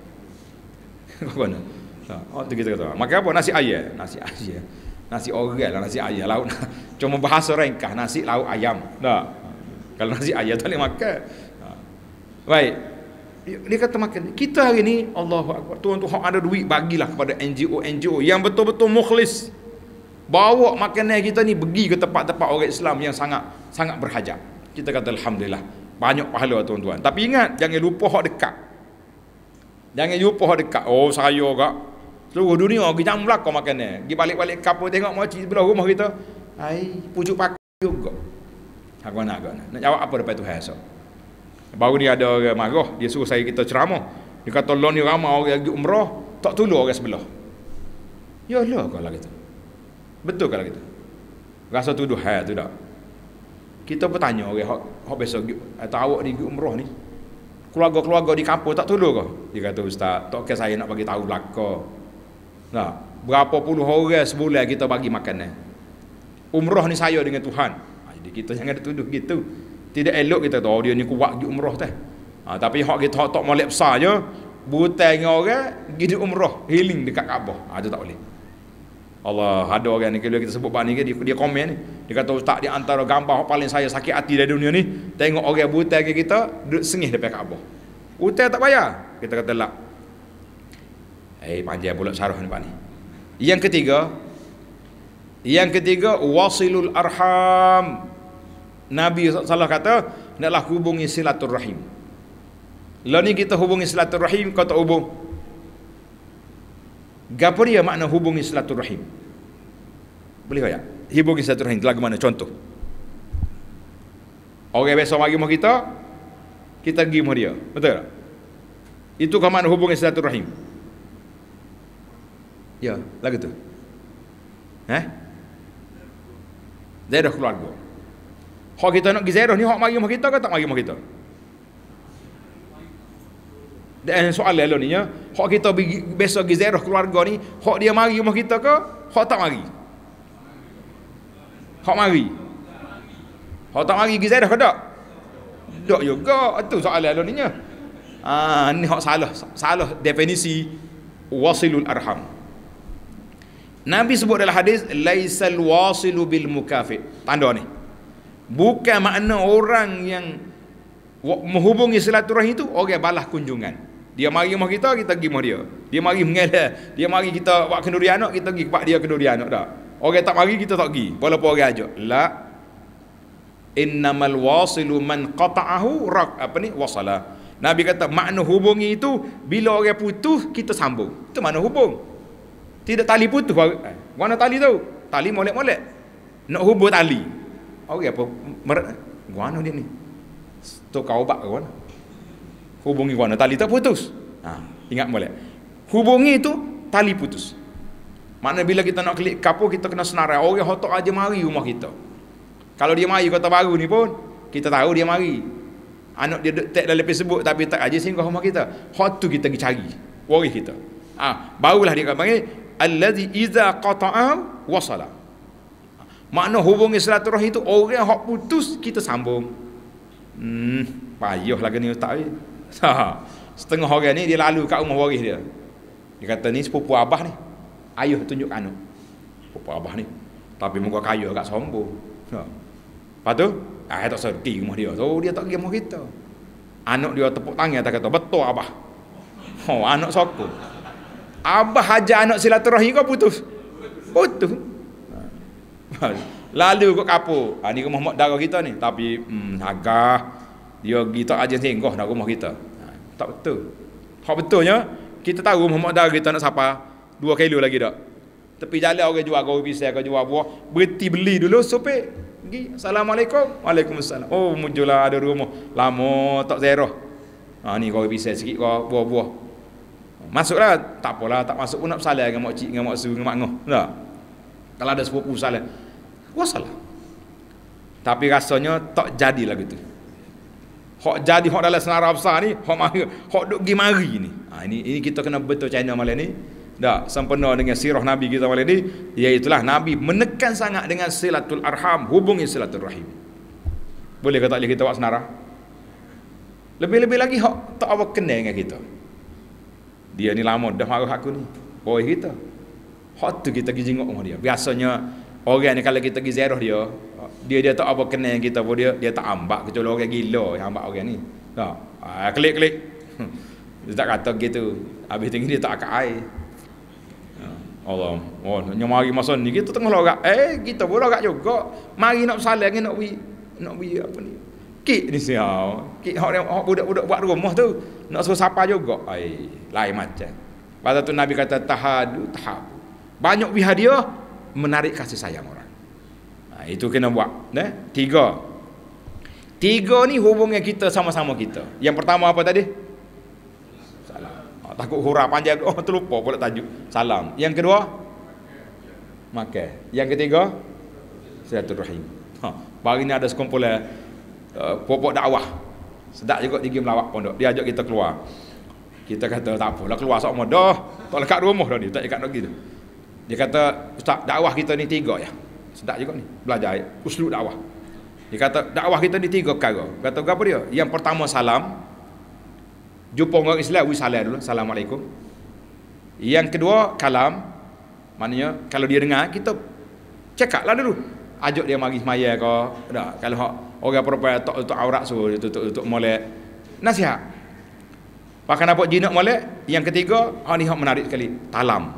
Kau mana? Oh tu kita kata. Makan apa nasi ayam? Nasi ayam. Nasi orang lah, nasi ayam lauk. Cuma bahasa ringkas, nasi lauk ayam. Tak. Kalau nasi ayam tak boleh makan. Baik. Dia kata makan. Kita hari ni Allahu Akbar. Tuan-tuan ada duit bagilah kepada N G O N G O yang betul-betul mukhlis. Bawa makanan kita ni pergi ke tempat-tempat orang Islam yang sangat sangat berhajat. Kita kata alhamdulillah. Banyak pahala tuan-tuan. Tapi ingat jangan lupa hak dekat. Jangan lupa hak dekat. Oh saya kak seluruh dunia pergi jam belakang makan ni. Pergi balik-balik kapal tengok makcik sebelah rumah kita. Ai, pucuk pakai juga. Hak mana agak nak. Nak jawab apa depan Tuhan esok. Baru ni ada orang marah, dia suruh saya kita ceramah. Dia kata lah ni ramai orang pergi umrah, tak tolong orang sebelah. Ya lah kalau gitu. Betul kalau gitu. Rasa tuduh hai tu tak. Kita bertanya orang hak hak biasa atau awak pergi umrah ni. Keluarga-keluarga di kampung tak tolong ke? Dia kata ustaz, tak ke saya nak bagi tahu belaka. Nah, berapa puluh orang sebulan kita bagi makanan. Umrah ni saya dengan Tuhan. Ha, jadi kita jangan dituduh gitu. Tidak elok kita tahu oh, dia ni kuat pergi umrah teh. Ha, tapi hak kita hak tak molek besar je, butai dengan orang pergi umrah, healing dekat Kaabah. Ha, itu tak boleh. Allah, ada orang ni kalau kita sebut bab ni dia, dia komen ni. Dia kata ustaz di antara gambar paling saya sakit hati dari dunia ni, tengok orang butai ke kita duduk sengih depan Kaabah. Butai tak payah. Kita kata lah. Eh panjang pula syarah ni Pak ni. Yang ketiga, yang ketiga wasilul arham. Nabi sallallahu alaihi wasallam kata, hendaklah hubungi silaturrahim. Lah ni kita hubungi silaturrahim, kau tak hubung. Gapo dia makna hubungi silaturrahim? Boleh tak? Hubungi silaturrahim lagu mana contoh? Orang biasa mari rumah kita, kita pergi rumah dia. Betul tak? Itu kan makna hubungi silaturrahim. Ya, lagu tu. Eh? Zairah keluarga. Hak kita nak pergi zairah ni, hak mari rumah kita ke tak mari rumah kita? Dan soal lalu ni ya, hak kita biasa pergi zairah keluarga ni, hak dia mari rumah kita ke, hak tak mari? Hak mari. Hak tak mari pergi zairah ke tak? Tak juga. Itu soal lalu ni ya. Ah, ni hak salah, salah definisi wasilul arham. Nabi sebut dalam hadis, laisal wasilu bil mukafi. Tanda ni. Bukan makna orang yang menghubungi silaturahim itu orang balas kunjungan. Dia mari rumah kita, kita pergi rumah dia. Dia mari mengalah, dia mari kita buat kenduri anak, kita pergi kepada dia kenduri anak dah. Orang tak mari, kita tak pergi. Walaupun orang ajak. La. Innamal wasilu man qata'ahu rak apa ni? Wasala. Nabi kata makna hubungi itu bila orang putus kita sambung. Itu makna hubung. Tidak tali putus. Mana tali tu? Tali molek-molek. Nak hubung tali. Orang apa? Mana dia ni? Tu kau obat ke mana? Hubungi mana? Tali tak putus. Ha, ingat molek. Hubungi itu tali putus. Makna bila kita nak klik kapur, kita kena senarai. Orang hotok aja mari rumah kita. Kalau dia mari kota baru ni pun, kita tahu dia mari. Anak dia tak dalam Facebook tapi tak aja singgah rumah kita. Hot tu kita pergi cari waris kita. Ah, barulah dia panggil allazi iza qata'a wasala. Makna hubungi silaturahim itu orang hak putus kita sambung. Hmm, payahlah kena ustaz ni. Ha, setengah orang ni dia lalu kat rumah waris dia. Dia kata ni sepupu abah ni. Ayuh tunjuk anak. Sepupu abah ni. Tapi muka kaya kat sombong. Ha. Lepas tu, ah tak usah pergi rumah dia. So dia tak pergi rumah kita. Anak dia tepuk tangan tak kata, "Betul abah." Oh, anak sokong. Abah hajar anak silaturahim kau putus. Putus. Lalu kau kapur. Ah ni rumah mak dara kita ni, tapi hmm agak dia kita aja singgah nak rumah kita. Ha, tak betul. Hak betulnya kita tahu rumah mak dara kita nak siapa dua kilo lagi dak. Tepi jalan orang jual kau pisang kau jual buah, berhenti beli dulu sopir. Pergi, Assalamualaikum. Waalaikumsalam. Oh, muncullah ada rumah. Lama tak ziarah. Ha ni kau pisang sikit kau buah-buah. Masuklah, tak apalah, tak masuk pun nak bersalah dengan mak cik, dengan mak su, dengan mak ngoh. Tak. Kalau ada sepupu salah. Wasalah. Tapi rasanya tak jadilah gitu. Hak jadi hak dalam senarai besar ni, hak mari, hak duk gi mari ni. Ha ini ini kita kena betul China malam ni. Dak sempena dengan sirah Nabi kita malam ni, iaitulah Nabi menekan sangat dengan silatul arham, hubungi silaturahim. Boleh ke tak boleh kita buat senarai? Lebih-lebih lagi hak tak apa kenal dengan kita. Dia ni lama dah marah aku ni. Boy kita. Hak tu kita pergi jenguk rumah dia. Biasanya orang ni kalau kita pergi ziarah dia, dia dia tak apa kenal dengan kita pun dia dia tak ambak kecuali orang gila yang ambak orang ni. Tak. Ah klik-klik. Dia tak kata gitu. Habis tinggi dia tak akak air. Allah. Oh, nyamari masa ni kita tengah lorak. Eh, kita pun lorak juga. Mari nak bersalah dengan nak wi nak wi apa ni? Kik ni siau. Kik hak hak budak-budak buat rumah tu nak suruh siapa juga. Ai, lain macam. Pada tu Nabi kata tahadu tahab. Banyak wi hadiah menarik kasih sayang orang. Nah, itu kena buat, nah. Tiga. Tiga ni hubungan kita sama-sama kita. Yang pertama apa tadi? Salam. Oh, takut huruf panjang, oh terlupa pula tajuk. Salam. Yang kedua? Makan. Yang ketiga? Silaturahim. Ha, baru ni ada sekumpulan uh, pokok dakwah. Sedap juga pergi melawat pondok. Dia ajak kita keluar. Kita kata tak apalah keluar sama dah. Tak lekat rumah dah dia, tak dekat lagi tu. Dia kata, "Ustaz, dakwah kita ni tiga ya." Sedap juga ni, belajar uslub dakwah. Dia kata, dakwah kita ni tiga perkara. Kata apa dia? Yang pertama salam. Jumpa orang Islam, we salam dulu. Assalamualaikum. Yang kedua kalam. Maknanya kalau dia dengar, kita cakap lah dulu. Ajak dia mari semaya ke. Tak. Kalau orang perempuan tak tutup aurat suruh tutup-tutup molek. Nasihat. Bahkan nampak jinak molek. Yang ketiga, oh ni hak menarik sekali. Talam.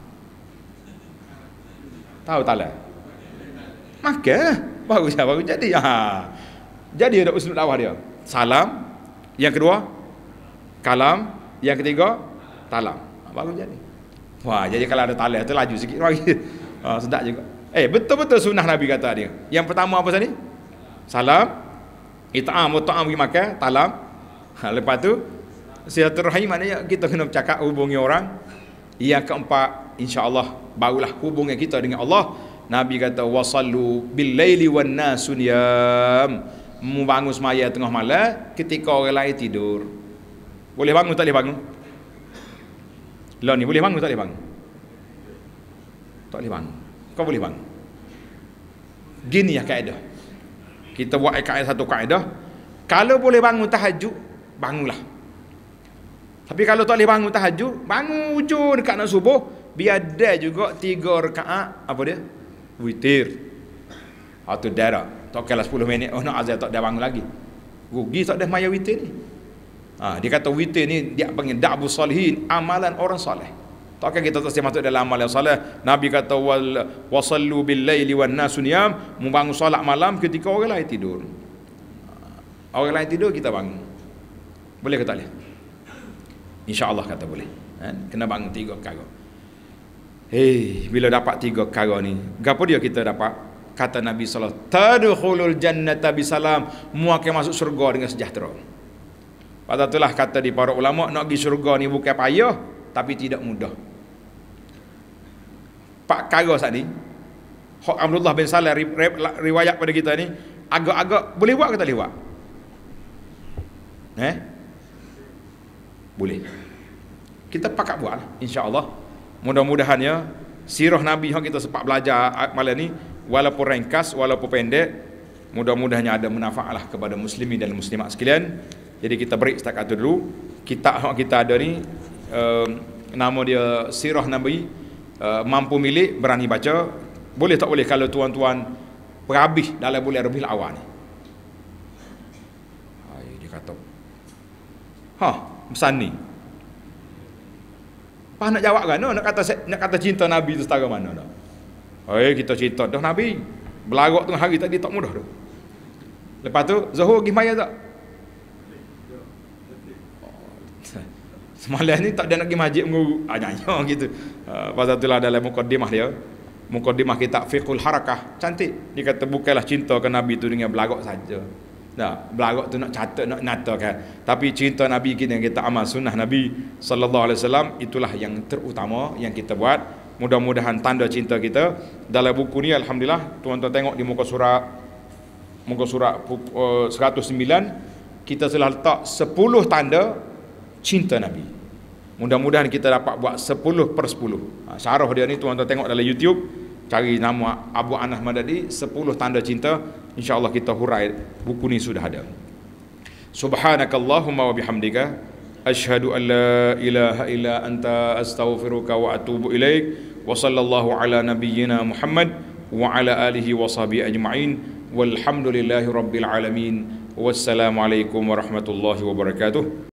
Tahu talam? Maka baru saya baru jadi. Ha. Jadi ada usul dakwah dia. Salam. Yang kedua kalam. Yang ketiga talam. Baru jadi. Wah, jadi kalau ada talam tu laju sikit lagi. Ha, sedap juga. Eh, betul-betul sunnah Nabi kata dia. Yang pertama apa tadi? Salam. It'am wa ta'am pergi makan, talam. Ha, lepas tu silaturahim maknanya kita kena bercakap hubungi orang. Yang keempat, insya-Allah barulah hubungan kita dengan Allah. Nabi kata wasallu bil laili wan nasun yam. Membangun semaya tengah malam ketika orang lain tidur. Boleh bangun tak boleh bangun? Lah ni boleh bangun tak boleh bangun? Tak boleh bangun. Kau boleh bangun. Gini ya kaedah. Kita buat kaedah satu kaedah. Kalau boleh bangun tahajud, bangunlah. Tapi kalau tak boleh bangun tahajud, bangun hujung dekat nak subuh, biar ada juga tiga rakaat apa dia? Witir. Atau darah. Tak kala sepuluh minit, oh nak azan tak ada bangun lagi. Rugi tak ada maya witir ni. Ha, dia kata witir ni dia panggil da'bu salihin, amalan orang soleh. Takkan kita tak masuk dalam amalan soleh. Nabi kata wal wasallu bil laili wan nasu niyam, membangun solat malam ketika orang lain tidur. Orang lain tidur kita bangun. Boleh ke tak boleh? Insya-Allah kata boleh. Ha? Kena bangun tiga perkara. Hei, bila dapat tiga perkara ni, gapo dia kita dapat? Kata Nabi sallallahu alaihi wasallam, tadkhulul jannata bisalam, mu akan masuk syurga dengan sejahtera. Pada itulah kata di para ulama, nak pergi syurga ni bukan payah tapi tidak mudah. Pak perkara saat ni Hak Abdullah bin Salam riwayat pada kita ni, agak-agak boleh buat ke tak boleh buat? Eh? Boleh. Kita pakat buat lah, insya-Allah. Mudah-mudahannya sirah Nabi yang kita sempat belajar malam ni, walaupun ringkas, walaupun pendek, mudah-mudahannya ada manfaat lah kepada muslimin dan muslimat sekalian. Jadi kita break setakat itu dulu. Kitab yang kita ada ni, uh, nama dia Sirah Nabi, uh, mampu milik, berani baca. Boleh tak boleh kalau tuan-tuan perhabis dalam bulan Rabiul Awal ni? Hai, dia kata, ha, pesan ni. Apa nak jawab kan? No? Nak kata nak kata cinta Nabi tu setara mana dah? Hai, kita cinta dah Nabi. Berlarak tengah hari tadi tak mudah tu. Lepas tu Zuhur pergi maya tak? Semalam ni tak ada nak pergi masjid mengurut. Ah, nyanyi gitu. Uh, pasal itulah dalam mukadimah dia, mukadimah kitab Fiqhul Harakah, cantik. Dia kata bukanlah cinta ke Nabi tu dengan belagak saja. Nah, belagak tu nak catat, nak nyatakan. Tapi cinta Nabi kita yang kita amal sunnah Nabi sallallahu alaihi wasallam, itulah yang terutama yang kita buat. Mudah-mudahan tanda cinta kita dalam buku ni, alhamdulillah, tuan-tuan tengok di muka surat muka surat uh, seratus sembilan, kita telah letak sepuluh tanda cinta Nabi. Mudah-mudahan kita dapat buat sepuluh per sepuluh. Ha, syarah dia ni tuan-tuan tengok dalam YouTube, cari nama Abu Anas Madadi, sepuluh tanda cinta. InsyaAllah kita hurai, buku ni sudah ada. Subhanakallahumma wa bihamdika, asyhadu an la ilaha illa anta, astaghfiruka wa atubu ilaik. Wa sallallahu ala nabiyyina Muhammad wa ala alihi wa sahbihi ajma'in. Walhamdulillahi rabbil alamin. Wassalamualaikum warahmatullahi wabarakatuh.